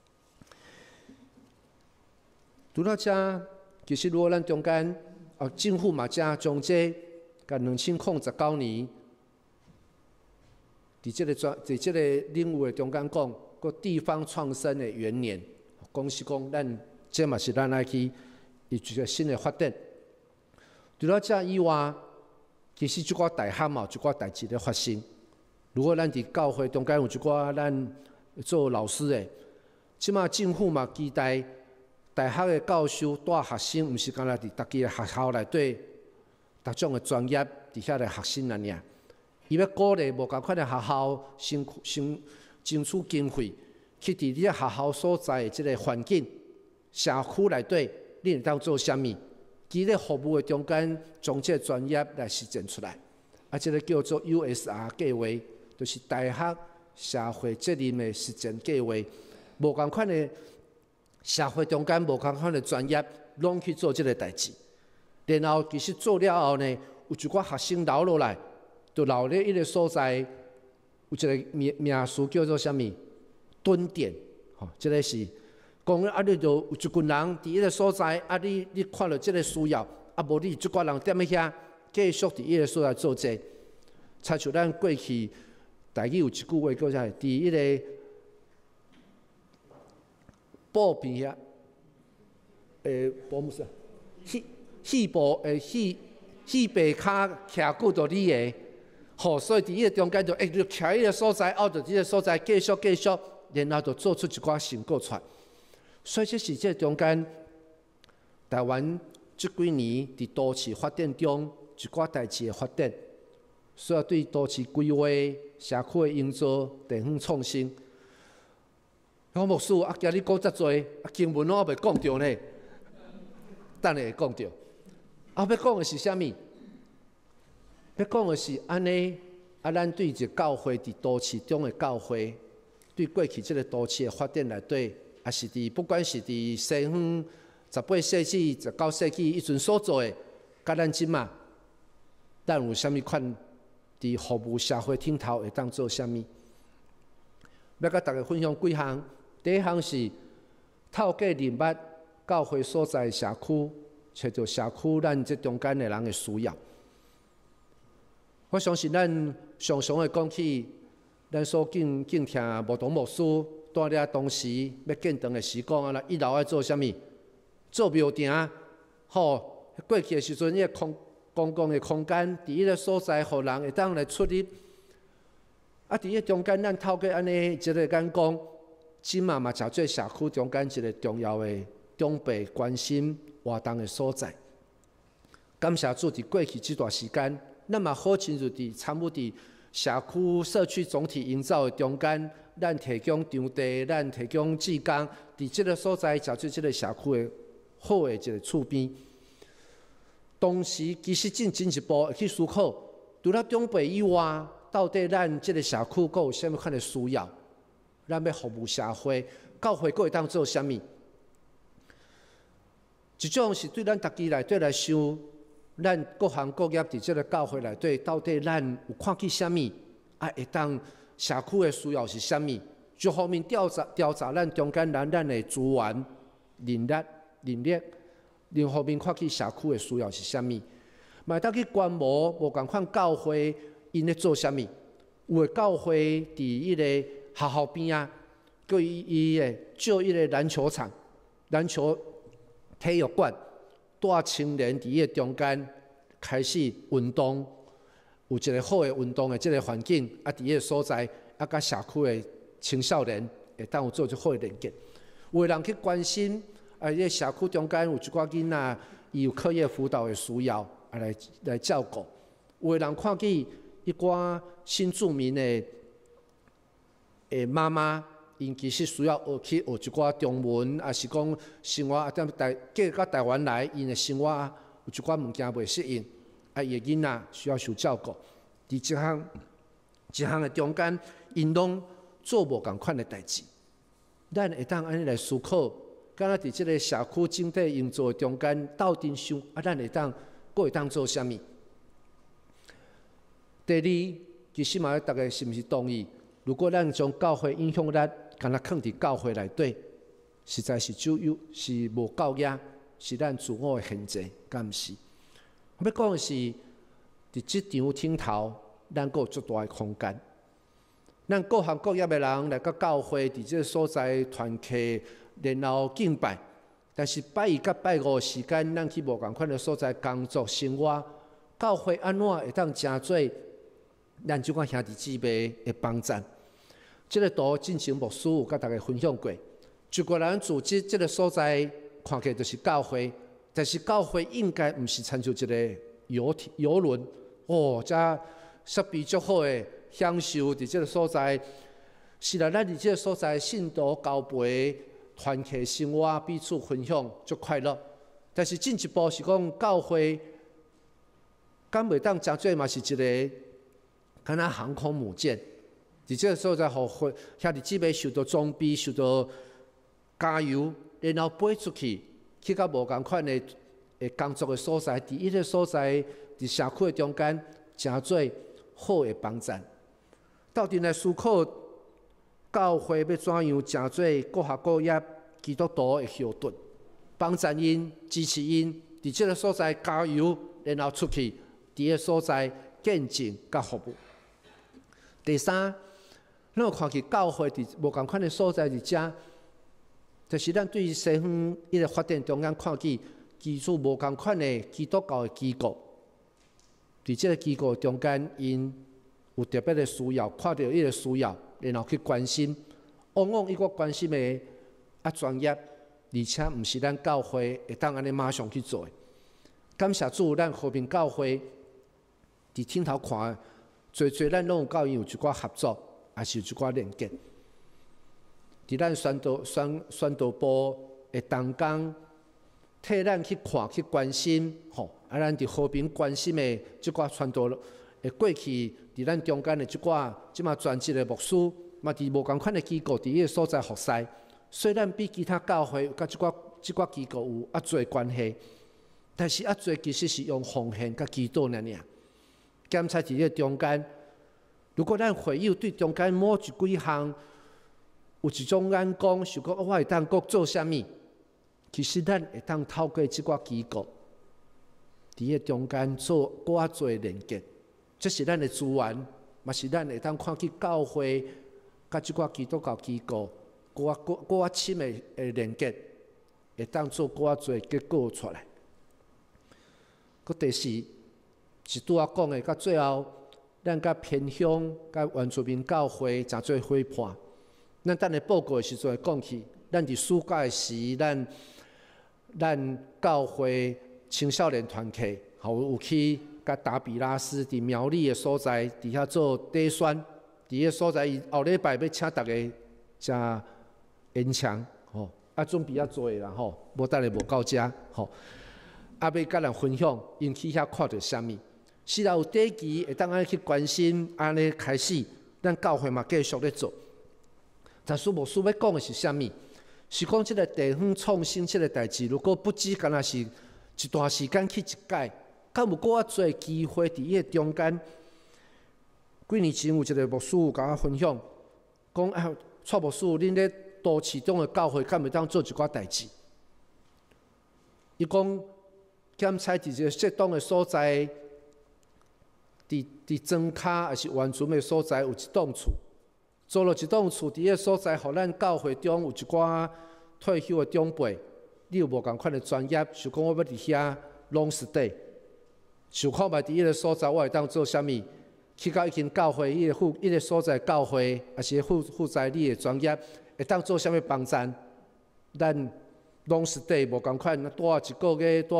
除了这，其实如果咱中间，政府嘛将这甲2019年，伫即个领域的中间讲，个地方创生的元年。 讲是讲，咱这嘛是咱爱去一个新的发展。除了这以外，其实即寡大项嘛，有一寡代志咧发生。如果咱伫教会中间有一寡咱做老师的，即马政府嘛期待大学的教授带学生，毋是干那伫家己的学校内底，各种的专业伫遐的学生啊尔。伊要鼓励无共款的学校先争取经费，去伫你学校所在的即个环境、社区内底，你会当做啥物？伫咧服务的中间，将这专业来实践出来。啊，这个叫做 USR 计划，就是大学社会责任的实践计划。无共款的社会中间，无共款的专业，拢去做这个代志。然后其实做了后呢，有一寡学生留落来，就留咧一个所在，有一个名词叫做啥物？蹲点，吼，这个是。讲啊，你就有一群人伫迄个所在，啊，你看到即个需要，啊，无你即寡人踮喺遐，继续伫迄个所在做这。亲像咱过去台语有一句话叫啥？伫迄个布边遐，保姆是戏部戏背骹徛久到你个，吼，所以伫迄个中间就就徛迄个所在，后就伫迄个所在继续，然后就做出一寡成果出来。所以这是这中间，台湾这几年伫都市发展中一寡代志的发展，需要对都市规划、社区的营造、地方创新。我牧师啊，今日讲遮多，经文我未讲着呢，等下会讲着。要讲的是啥物？要讲的是安尼，咱对一个教会伫都市中的教会，对过去这个都市的发展内底。也是伫不管是伫西方18世纪、19世纪以前所做的，甲咱即马，咱有啥物款伫服务社会顶头会当做啥物？要甲大家分享几项。第一项是透过人脉教会所在社区，找到社区咱这中间的人的需要。我相信咱常常会讲起，咱所敬听牧童牧师。带了当时要建堂的时讲啊，一楼要做啥物？做庙埕，吼！过去的时阵，迄个公共的空间，伫迄个所在，互人会当来出入。啊，伫迄中间，咱透过安尼一个眼光，即嘛嘛，就做社区中间一个重要的长辈关心活动的所在。感谢主，伫过去这段时间，咱嘛好亲自伫参与伫社区社区总体营造的中间。咱提供场地，咱提供志工，伫即个所在，就做即个社区的好的一个厝边。同时，其实进一步会去思考，除了长辈以外，到底咱即个社区佫有啥物款的需要？咱要服务社会，教会佫会当做啥物？一种是对咱家己内底来想，咱各行各业伫即个教会内底，到底咱有看见啥物？啊，会当。社区的需要是啥物？一方面调查咱中间咱的资源、人力；另一方面看去社区的需要是啥物？嘛当去观摩无共款教会因咧做啥物？有的教会伫迄个学校边啊，佮伊诶做迄个篮球场、篮球体育馆，带青年伫迄个中间开始运动。有一个好的运动的这个环境，啊，伫迄个所在，啊，甲社区的青少年会当有做一好的连接。有的人去关心，啊，迄个社区中间有一寡囡仔，伊有课业辅导的需要，啊，来照顾。有的人看见一寡新住民的妈妈，因其实需要学一寡中文，啊，是讲生活啊，踮到台湾来，因的生活有一寡物件袂适应。啊，伊个囡仔需要受照顾，伫一项的中间，因拢做无共款的代志。咱会当安尼来思考，敢若伫即个社区整体营造的中间斗阵想，啊，咱会当佫会当做啥物？第二，其实嘛，大家是毋是同意？如果咱将教会影响力敢若放伫教会内底，实在是是无够野，是咱自我的限制，敢毋是？要讲的是，伫即场顶头，咱阁有足大的空间。 咱各行各业的人来到教会，伫这个所在团契，然后敬拜。但是拜一甲拜五时间，咱去无共款的所在工作生活，教会安怎会当成做咱即款兄弟姊妹的帮助？这个图进前牧师有甲大家分享过，就个人组织这个所在看起来就是教会，但是教会应该毋是参像一个游轮哦，遮设备足好诶。享受伫即个所在，是啦，咱伫即个所在信徒交陪、团契生活、彼此分享，足快乐。但是进一步是讲，教会敢袂当真做嘛是一个，敢若航空母舰，伫即个所在，互兄弟姊妹受到装备、受到加油，然后飞出去，去到无共款的工作的所在，伫伊个所在，伫社区的中间，真做好的帮助。到底来思考教会要怎样成做各行各业基督徒的后盾，帮助因、支持因，伫即个所在加油，然后出去伫个所在见证甲服务。第三，咱有看去教会伫无共款的所在伫遮，就是咱对西方伊个发展中间看见基础无共款的基督教的机构，伫即个机构中间因。有特别的需要，看到伊个需要，然后去关心，往往伊个关心的专业，而且毋是咱教会会当安尼马上去做的。感谢主，咱和平教会伫顶头看，侪咱拢有教因有一寡合作，也是有一寡连结。伫咱宣道部的同工，替咱去看去关心，咱伫和平关心的即寡宣道的过去。伫咱中间的即寡即马专职的牧师，嘛伫无共款的机构伫伊个所在服侍，虽然比其他教会甲即寡机构有侪关系，但是侪其实是用奉献甲祈祷尔。检查伫迄个中间，如果咱会友对中间某几项有一种眼光，想讲我会当搁做啥物，其实咱会当透过即寡机构伫迄个中间做搁较侪连结。这是咱的资源，嘛是咱会当看去教会，甲即寡基督教机构，搁较深的连结，会当做搁较侪结果出来。佮第四是拄仔讲的，到最后，咱甲偏乡、甲原住民教会诚做伙伴。咱等下报告的时阵会讲起，咱伫暑假的时，咱教会青少年团契，有去。甲达比拉斯伫苗栗的所在，伫遐做底宣，伫个所在，后礼拜要请大家食演唱，准备做啦无等下无到遮，要甲人分享，因去遐看到啥物。是啦，有短期会当安尼去关心，安尼开始，咱教会嘛继续咧做。但是牧师要讲的是啥物？是讲即个地方创新即个代志，如果不只干那是一段时间去一改。敢有搁较侪机会伫伊个中间？几年前有一个牧师有甲我分享，讲蔡牧师，恁咧都市中的教会敢会当做一寡代志？伊讲检查伫一个适当的所在，伫庄卡还是原村的所在有一栋厝，做了一栋厝，伫个所在，互咱教会中有一寡退休的长辈，你有无共款的专业？想讲我要伫遐 long stay。想看觅伫迄个所在，我会当做啥物？去到一间教会，迄个所在教会，也是负责你的专业，会当做啥物帮助？咱 long stay 无共款，住一个月，住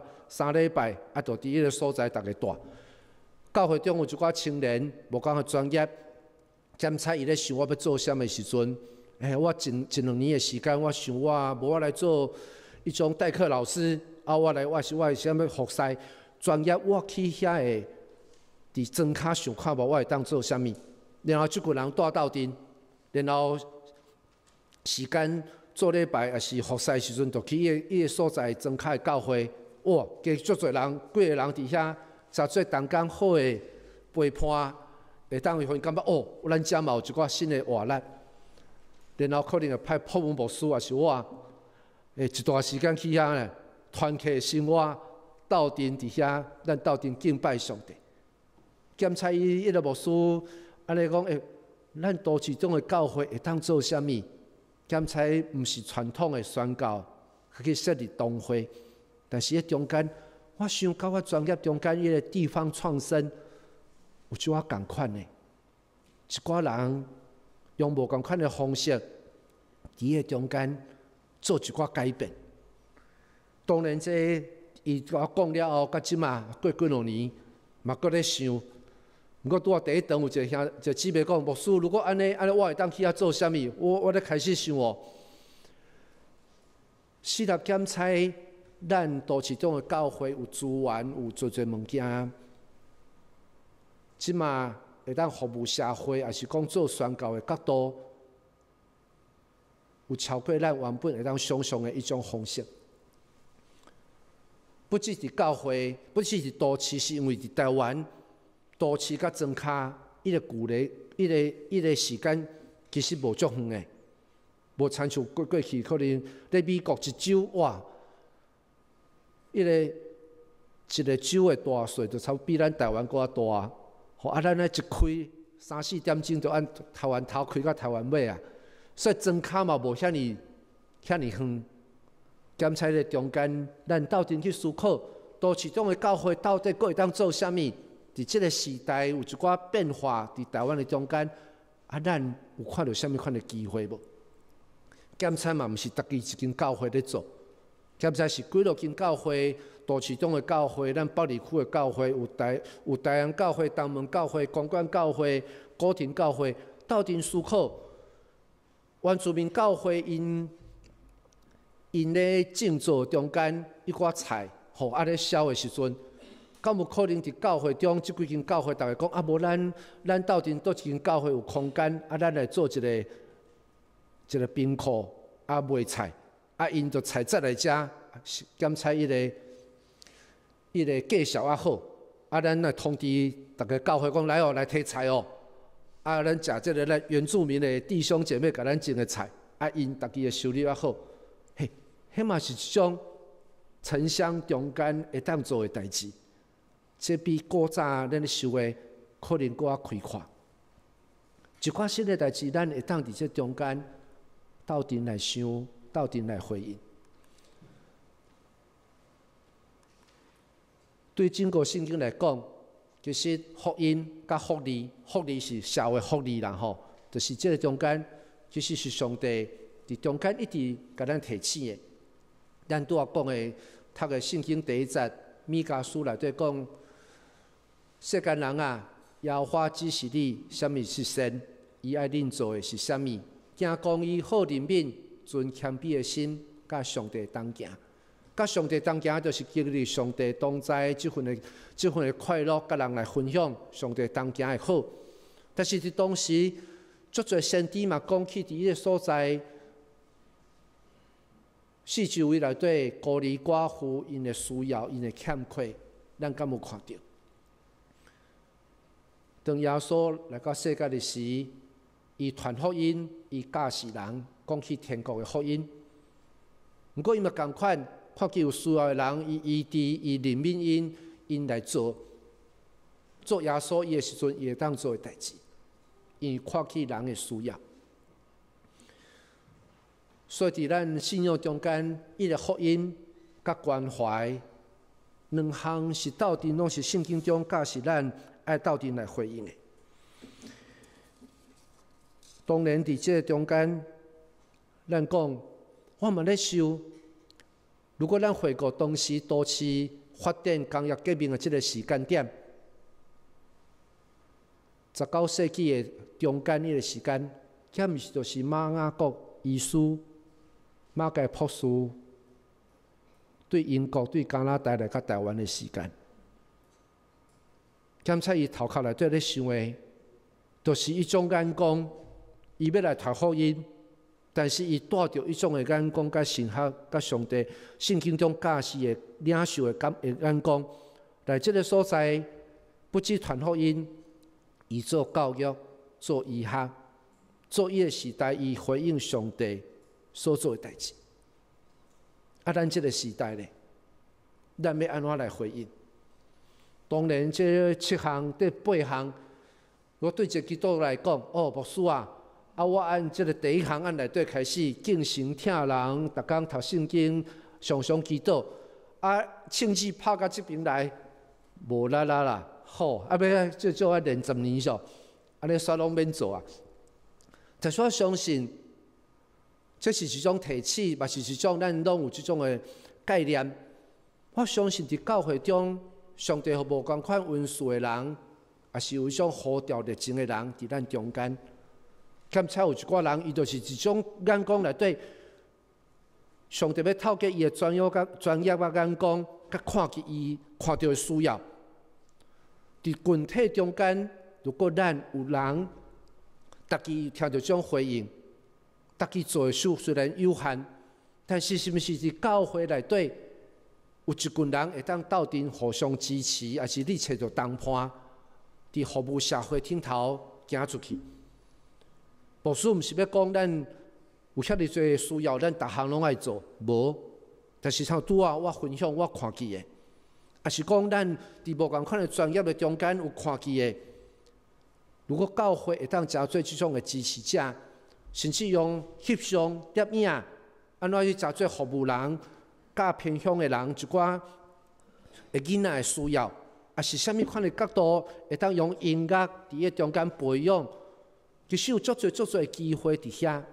3礼拜，就伫迄个所在逐个住。教会中有一寡青年，无共个专业，检查伊咧想我要做啥物时阵，我一两年的时间，我想我来做一种代课老师，我是啥物服侍。专业我去遐个伫庄卡想看无，我会当做啥物？然后即群人带斗阵，然后时间做礼拜也是服侍时阵，就去伊个所在庄卡的教会，哇，加足侪人，几个人伫遐，实做同工好的陪伴，会当会感觉咱遮嘛有一寡新的活力。然后可能会派普文牧师，也是我，一段时间去遐咧，团契生活。斗阵伫遐，咱斗阵敬拜上帝。检查伊迄个牧师，安尼讲， 咱都市中的教会会当做啥物？检查毋是传统的宣教，去设立同会，但是喺中间，我想到我专业中间迄个地方创生，有一寡共款的，一寡人用无共款的方式，伫个中间做一寡改变。当然，这伊甲我讲了后，到即马过几两年，嘛搁咧想。毋过拄啊第一堂有一个姊妹讲，牧师，如果安尼，我会当去遐做啥物？我咧开始想哦，适合检查咱都市中的教会有资源，有做物件，即马会当服务社会，也是讲做宣教的角度，有超过咱原本会当想象的一种方式。不只是教会，不只是都市，是因为伫台湾。都市甲庄脚，伊个距离，伊个时间其实无足远诶，无亲像过去可能咧美国一周哇，一个州诶大细就差不多比咱台湾搁较大，吼啊！咱咧一开3-4点钟就按台湾头开到台湾尾啊，所以庄脚嘛无遐尼远。检查咧中间，咱斗阵去思考，都市中诶教会到底搁会当做啥物？伫即个时代有一寡变化，伫台湾的中间，咱有看到啥物款的机会无？检查嘛，毋是逐支一间教会咧做，检查是几落间教会，都市中的教会，咱北里区的教会，有台安教会、东门教会、公馆教会、古亭教会，斗阵思考，原住民教会因咧种作中间一寡菜，吼咧烧的时阵。敢有可能伫教会中，即几间教会，大家讲无咱斗阵倒一间教会有空间，咱来做一个冰库，卖菜，因着菜摘来遮，检查伊个介绍好，咱来通知大家教会讲来哦，来摕菜哦，咱食即个咱原住民的弟兄姐妹甲咱种的菜，因家己的收入好，嘿，迄嘛是一种城乡中间会当做的代志。这比古早咱咧想的可能搁较开阔，一寡新的代志，咱会当伫这中间斗阵来想，斗阵来回应。对整个圣经来讲，其实福音甲福利，福利是社会福利啦吼，就是这个中间，其实是上帝伫中间一直甲咱提醒的。咱拄仔讲的，读的圣经第1节，米迦书内底讲。世间人啊，耶和华指示你，什么是善？伊爱恁做的是什么？行公义、好人品、存谦卑的心，甲上帝同行。甲上帝同行，就是经历上帝同在这份的快乐，甲人来分享上帝同行的好。但是伫当时，足侪先知嘛讲起伫迄个所在，四周围内底孤儿寡妇因的需要，因的欠缺，咱敢有看到？当耶稣来到世界的时，伊传福音，伊教示人讲起天国的福音。不过伊嘛共款，看见有需要的人，伊医治，伊怜悯因来做耶稣伊的时阵，伊会当做的代志，因为看见人的需要。所以伫咱信仰中间，伊个福音甲关怀，两项是斗阵拢是圣经中教示咱。爱斗阵来回应的。当然，伫这中间，咱讲，我嘛咧想，如果咱回顾当时都市发展工业革命的这个时间点，19世纪的中间迄个时间，这毋是就是马雅各医师、马介博士对英国、对加拿大来到台湾的时间。检查伊头壳内底咧想的，就是一种眼光，伊要来传福音，但是伊带着一种的眼光，甲神学、甲上帝圣经中教示的领受的眼光，来这个所在，不止传福音，伊做教育、做医学、做伊个时代，伊回应上帝所做的代志。咱这个时代咧，咱要安怎来回应？当然，这7项、8项， 我对一个基督徒来讲，牧师啊，我按这个第一项按内底开始敬神听人，逐工读圣经，常常祈祷，甚至拍到这边来，无啦啦，好，要这做练10年上，安尼煞拢免做啊。但是我相信，这是一种提醒，嘛是一种咱拢有这种的概念。我相信伫教会中，上帝和无共款恩赐的人，也是有一种呼召热情的人伫咱中间。兼且有一寡人，伊就是一种眼光内底，上帝要透过伊的专业的眼光，甲看见伊看到的需要。伫群体中间，如果咱有人，大家听到这种回应，大家做的事虽然有限，但是是毋是伫教会内底有一群人会当斗阵互相支持，还是你找到同伴，伫服务社会顶头行出去？牧师毋是要讲咱有遐尼侪需要，咱逐项拢爱做，无。但是像拄我分享我看见的，也是讲咱伫无共款的专业的中间有看见的。如果教会会当真做这种的支持者，甚至用翕相、摄影，安怎去真做服务人、甲偏乡的人一寡的囡仔的需要，也是啥物款的角度会当用音乐伫迄中间培养，其实有足侪的机会伫遐。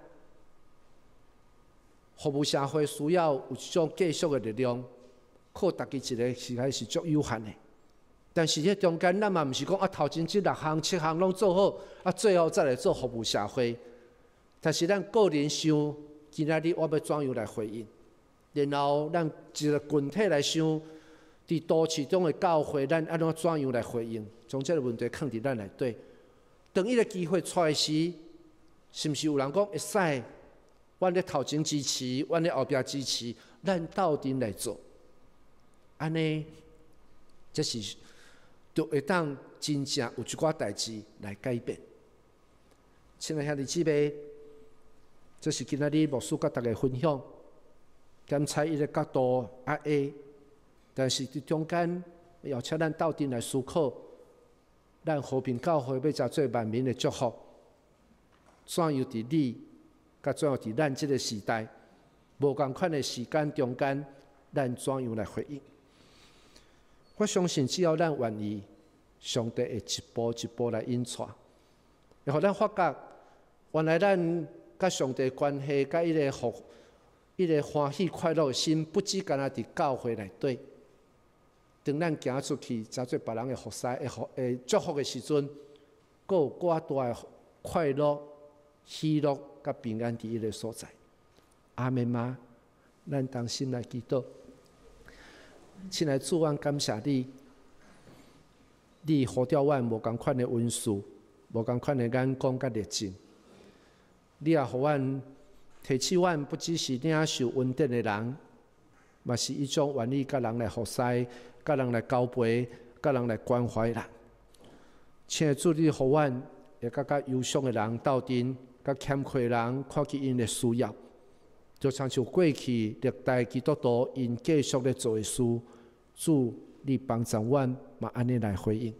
服务社会需要有一种继续的力量，靠大家一个实在是足有限的。但是迄中间，咱嘛毋是讲头前这6项、7项拢做好，最后再来做服务社会。但是咱个人想，今仔日我要怎样来回应？然后咱一个群体来想，伫都市中的教会，咱安怎样来回应？将这个问题放伫咱内底。当伊个机会出来时，是毋是有人讲会使？阮咧头前支持，阮咧后壁支持，咱斗阵来做。安尼，这是。就会当真正有一寡代志来改变。亲爱兄弟姊妹，这是今仔日牧师甲大家分享，检采伊个角度但是伫中间邀请咱斗阵来思考，咱和平教会要真做万民的祝福，怎样伫你，甲怎样伫咱即个时代，无共款的时间中间，咱怎样来回应？我相信，只要咱愿意，上帝会一步一步来引带，然后咱发觉，原来咱甲上帝关系，甲伊个欢喜快乐的心，不只干那伫教会内底。当咱行出去，真做别人的服侍、会祝福的时阵，阁有更大的快乐、喜乐甲平安伫伊个所在。阿门吗？咱同心来祈祷。亲爱的主，阮感谢你，你呼召阮无共款的恩赐，无共款的眼光甲热情。你也互阮提起阮，不只是领受恩典的人，嘛是一种愿意甲人来服侍、甲人来交陪、甲人来关怀的人。亲爱的主，你互阮会甲忧伤的人斗阵，甲欠缺的人看见因的需要。就亲像过去历代基督徒因继续咧做的事，主你帮助阮，嘛安尼来回应。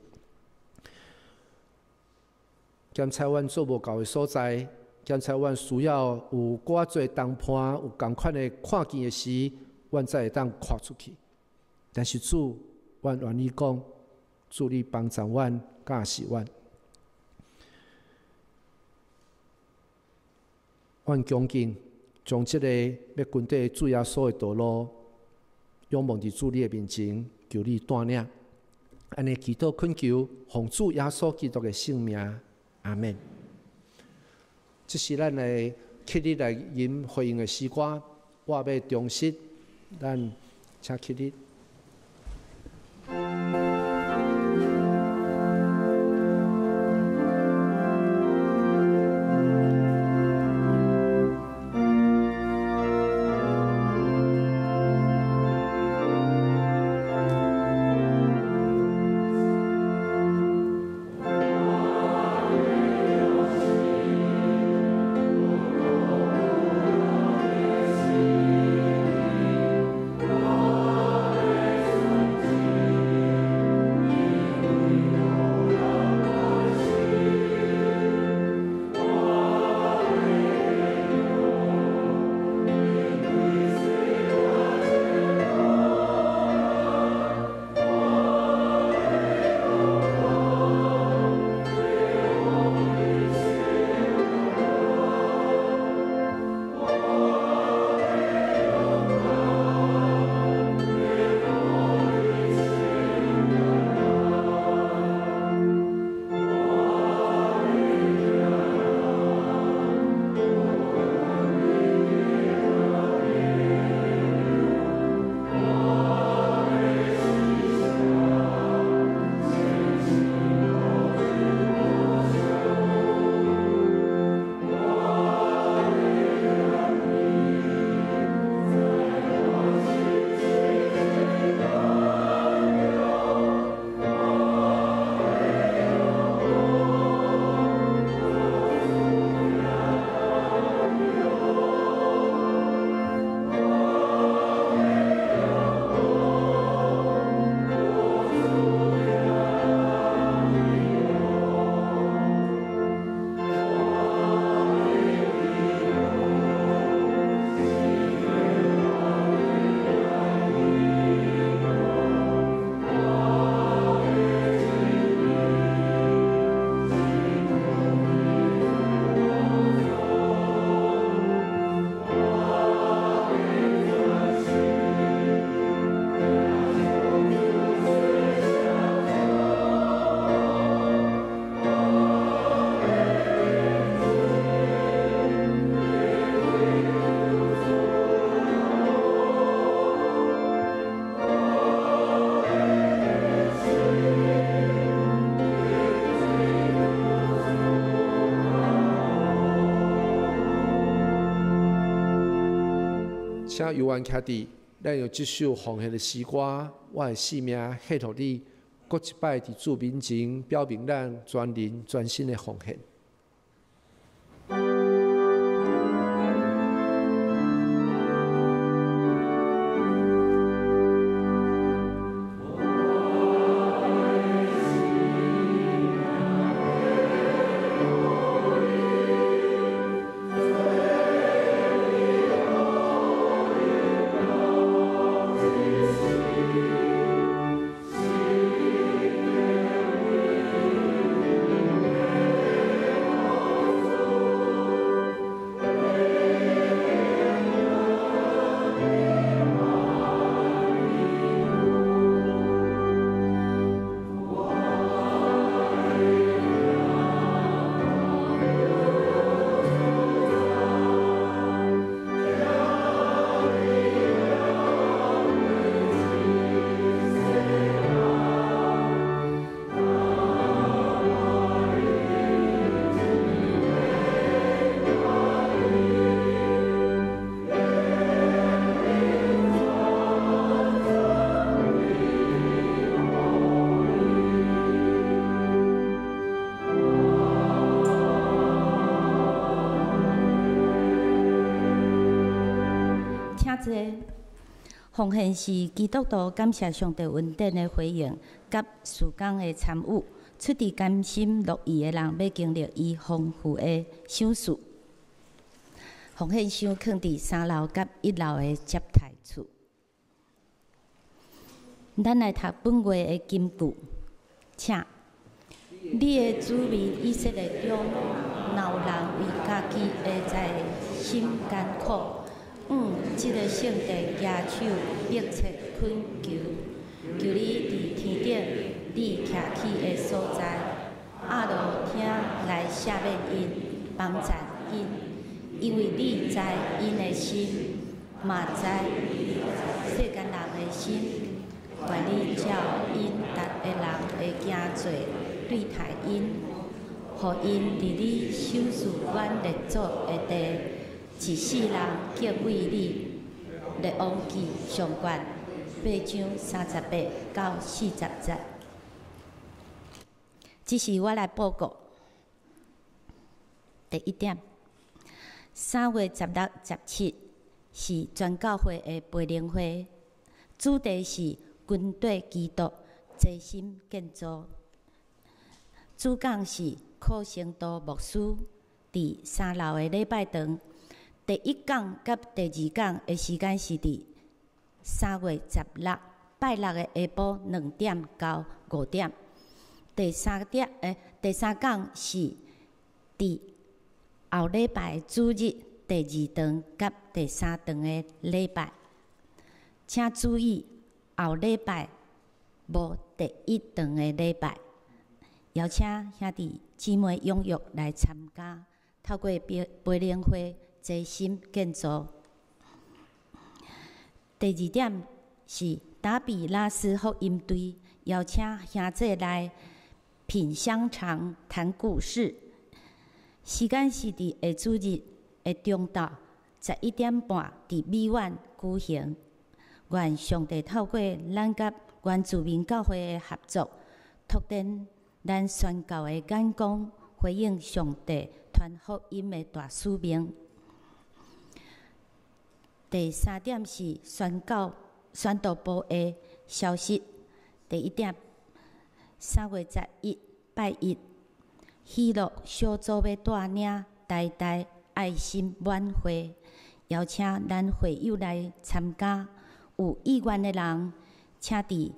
检查阮做无够的所在，检查阮需要有寡侪同伴有共款的看见的时，阮才会当跨出去。但是主，阮愿意讲，主你帮助阮，教示阮。阮恭敬。将这个要军队主耶稣的道路，仰望伫主你的面前，求你带领。安尼祈祷恳求，奉主耶稣基督的圣名，阿门。这是咱来起立来吟回应的诗歌，我要重申，咱请起立。 我请游玩徛伫，咱用这首奉献的诗歌，我的性命献互你，搁一摆伫主面前表明咱全人全心的奉献。 奉献是基督徒感谢上帝恩典的回应，甲事工的参与，出于甘心乐意的人要经历伊丰富的赏赐。奉献箱放伫3楼甲1楼的接待处。咱来读本月的金句，请你的子民以色列中，哪有人为家己的在心艰苦？即个圣地举手迫切恳求，求你伫天顶，你徛起的所在，阿罗听来赦免因，帮助因，因为你知因的心，嘛知世间人的心，愿你照因逐个人的行做对待因，互因伫你守事阮列祖的地。一世人敬畏你，列王记上卷8章38到40节。这是我来报告。第一点，3月16、17是全教会的培灵会，主题是军队基督齐心建造。主讲是柯成都牧师，伫3楼的礼拜堂。第1讲甲第2讲的时间是伫3月16拜六的下晡2点到5点。第三讲是伫后礼拜主日第2堂甲第3堂的礼拜。请注意，后礼拜无第1堂的礼拜。邀请兄弟姊妹踊跃来参加，透过培灵会。齐心建造。第2点是达比拉斯福音队邀请兄弟来品香肠、谈故事。时间是伫下主日的中昼11点半伫美院举行。愿上帝透过咱甲原住民教会的合作，拓展咱宣教的眼光，回应上帝传福音的大使命。第3点是宣道部的消息。第1点，3月11拜1，喜乐小组要带领大爱心晚会，邀请咱会友来参加。有意愿的人，请伫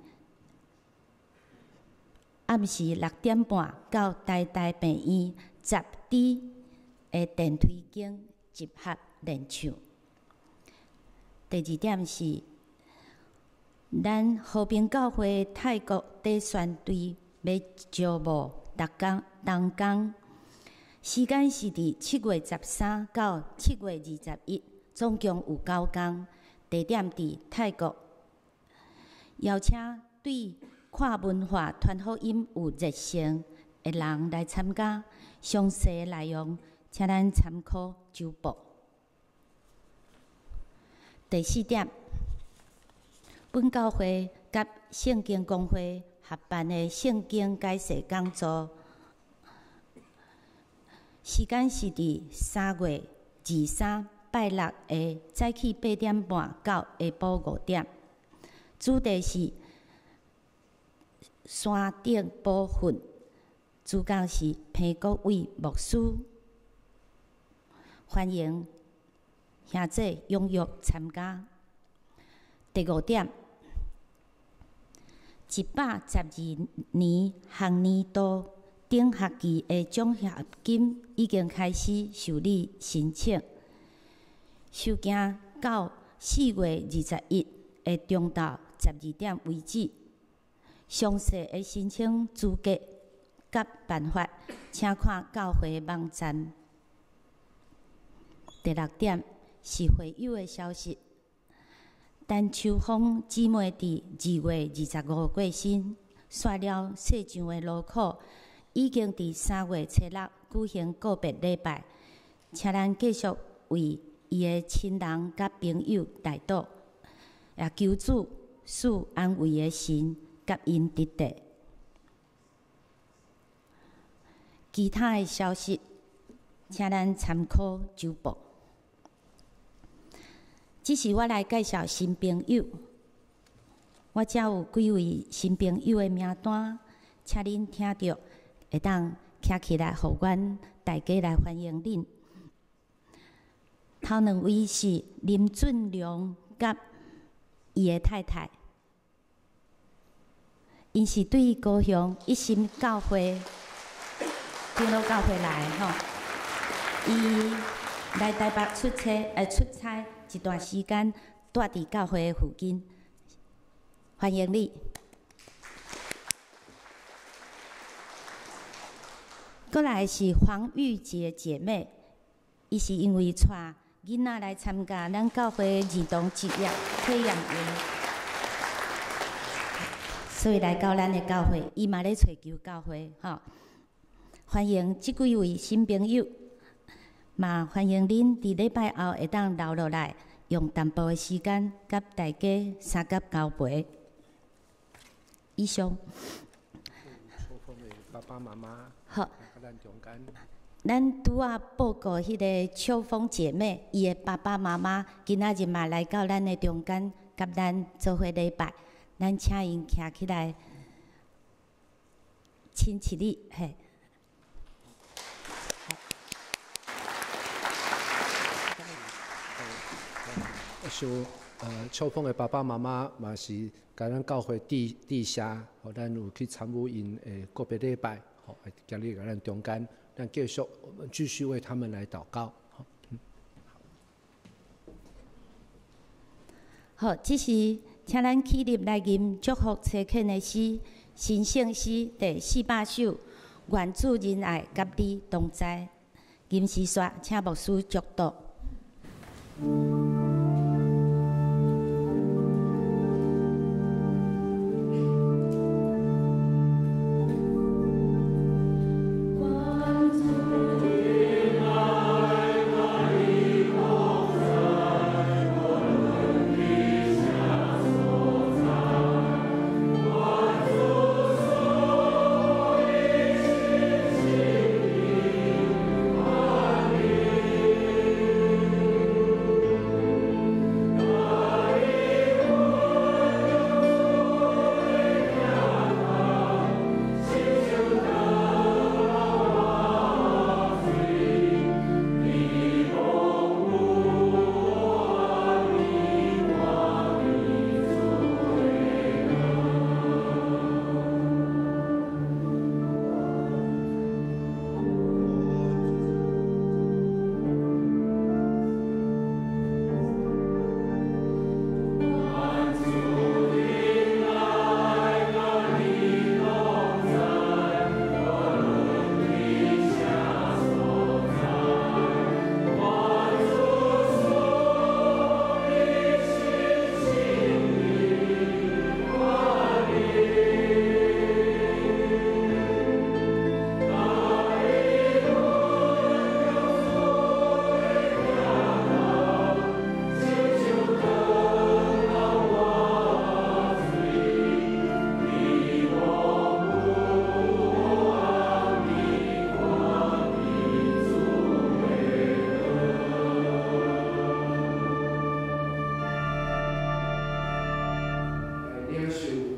暗时6点半到大病院10D的电梯间集合练唱。第2点是，咱和平教会泰国第宣队要招募同工，时间是伫7月13到7月21，总共有9工。地点伫泰国，邀请对看文化传福音有热诚的人来参加。详细内容，请咱参考周报。 第4点，本教会甲圣经公会合办的圣经解释讲座，时间是伫3月23拜六的早起8点半到下晡5点，主题是山顶部分，主讲是彭国伟牧师，欢迎兄弟踊跃参加。第5点，112年学年度顶学期的奖学金已经开始受理申请，收件到4月21日的中昼12点为止。详细的申请资格甲办法，请看教会网站。第6点是会友的消息。陈秋芳姊妹伫2月25过身，刷了细长的劳苦，已经伫3月7日举行告别礼拜，请咱继续为伊的亲人甲朋友代祷，也求主赐安慰的神。甲因伫地，其他的消息，请咱参考周报。这是我来介绍新朋友，我遮有几位新朋友的名单，请恁听着，会当徛起来，互阮大家来欢迎恁。头2位是林俊良甲伊的太太。因是对高雄一心教会、长老教会来吼，伊来台北出差一段时间，住伫教会的附近，欢迎你。过来是黄玉洁姐妹，伊是因为带囡仔来参加咱教会儿童职业体验营。所以来到咱的教会，伊嘛咧找求教会，吼！欢迎即几位新朋友，嘛欢迎恁伫礼拜后会当留落来，用淡薄的时间，甲大家相甲交陪。以上。 爸爸妈妈， 好。 咱中间。 咱拄仔报告迄个秋风姐妹，伊的爸爸妈妈今仔日嘛来到咱的中间，甲咱做伙礼拜。咱请因徛起来，亲起立，嘿。 是秋风的爸爸妈妈嘛是甲咱教会地下，互咱有去参与因的告别礼拜，吼，今日甲咱中间，咱继续，我们继续为他们来祷告。 好，这是。请咱起立来吟祝福车恳的诗，神圣诗第400首，愿主仁爱甲你同在。吟诗说，请牧师祝祷。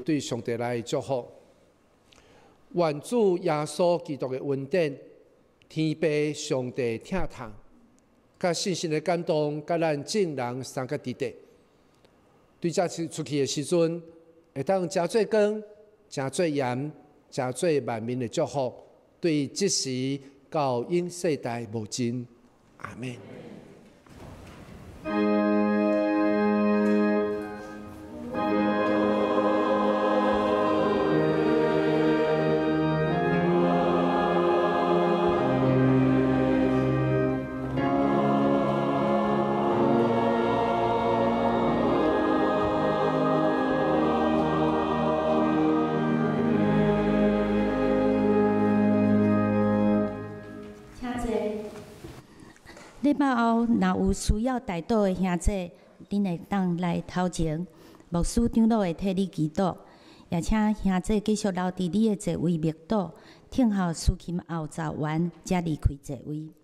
对上帝来的祝福。愿主耶稣基督的恩典、天父上帝疼痛、甲信心的感动，甲咱众人三个伫地。对这次出去的时阵，会当加做光、加做盐、加做万民的祝福，对即时到永世代无尽。阿门。 礼拜后，若有需要代祷的兄弟，恁会当来头前，牧师长老会替你祈祷，也请兄弟继续留伫你的座位默祷，听候司琴后奏完，才离开座位。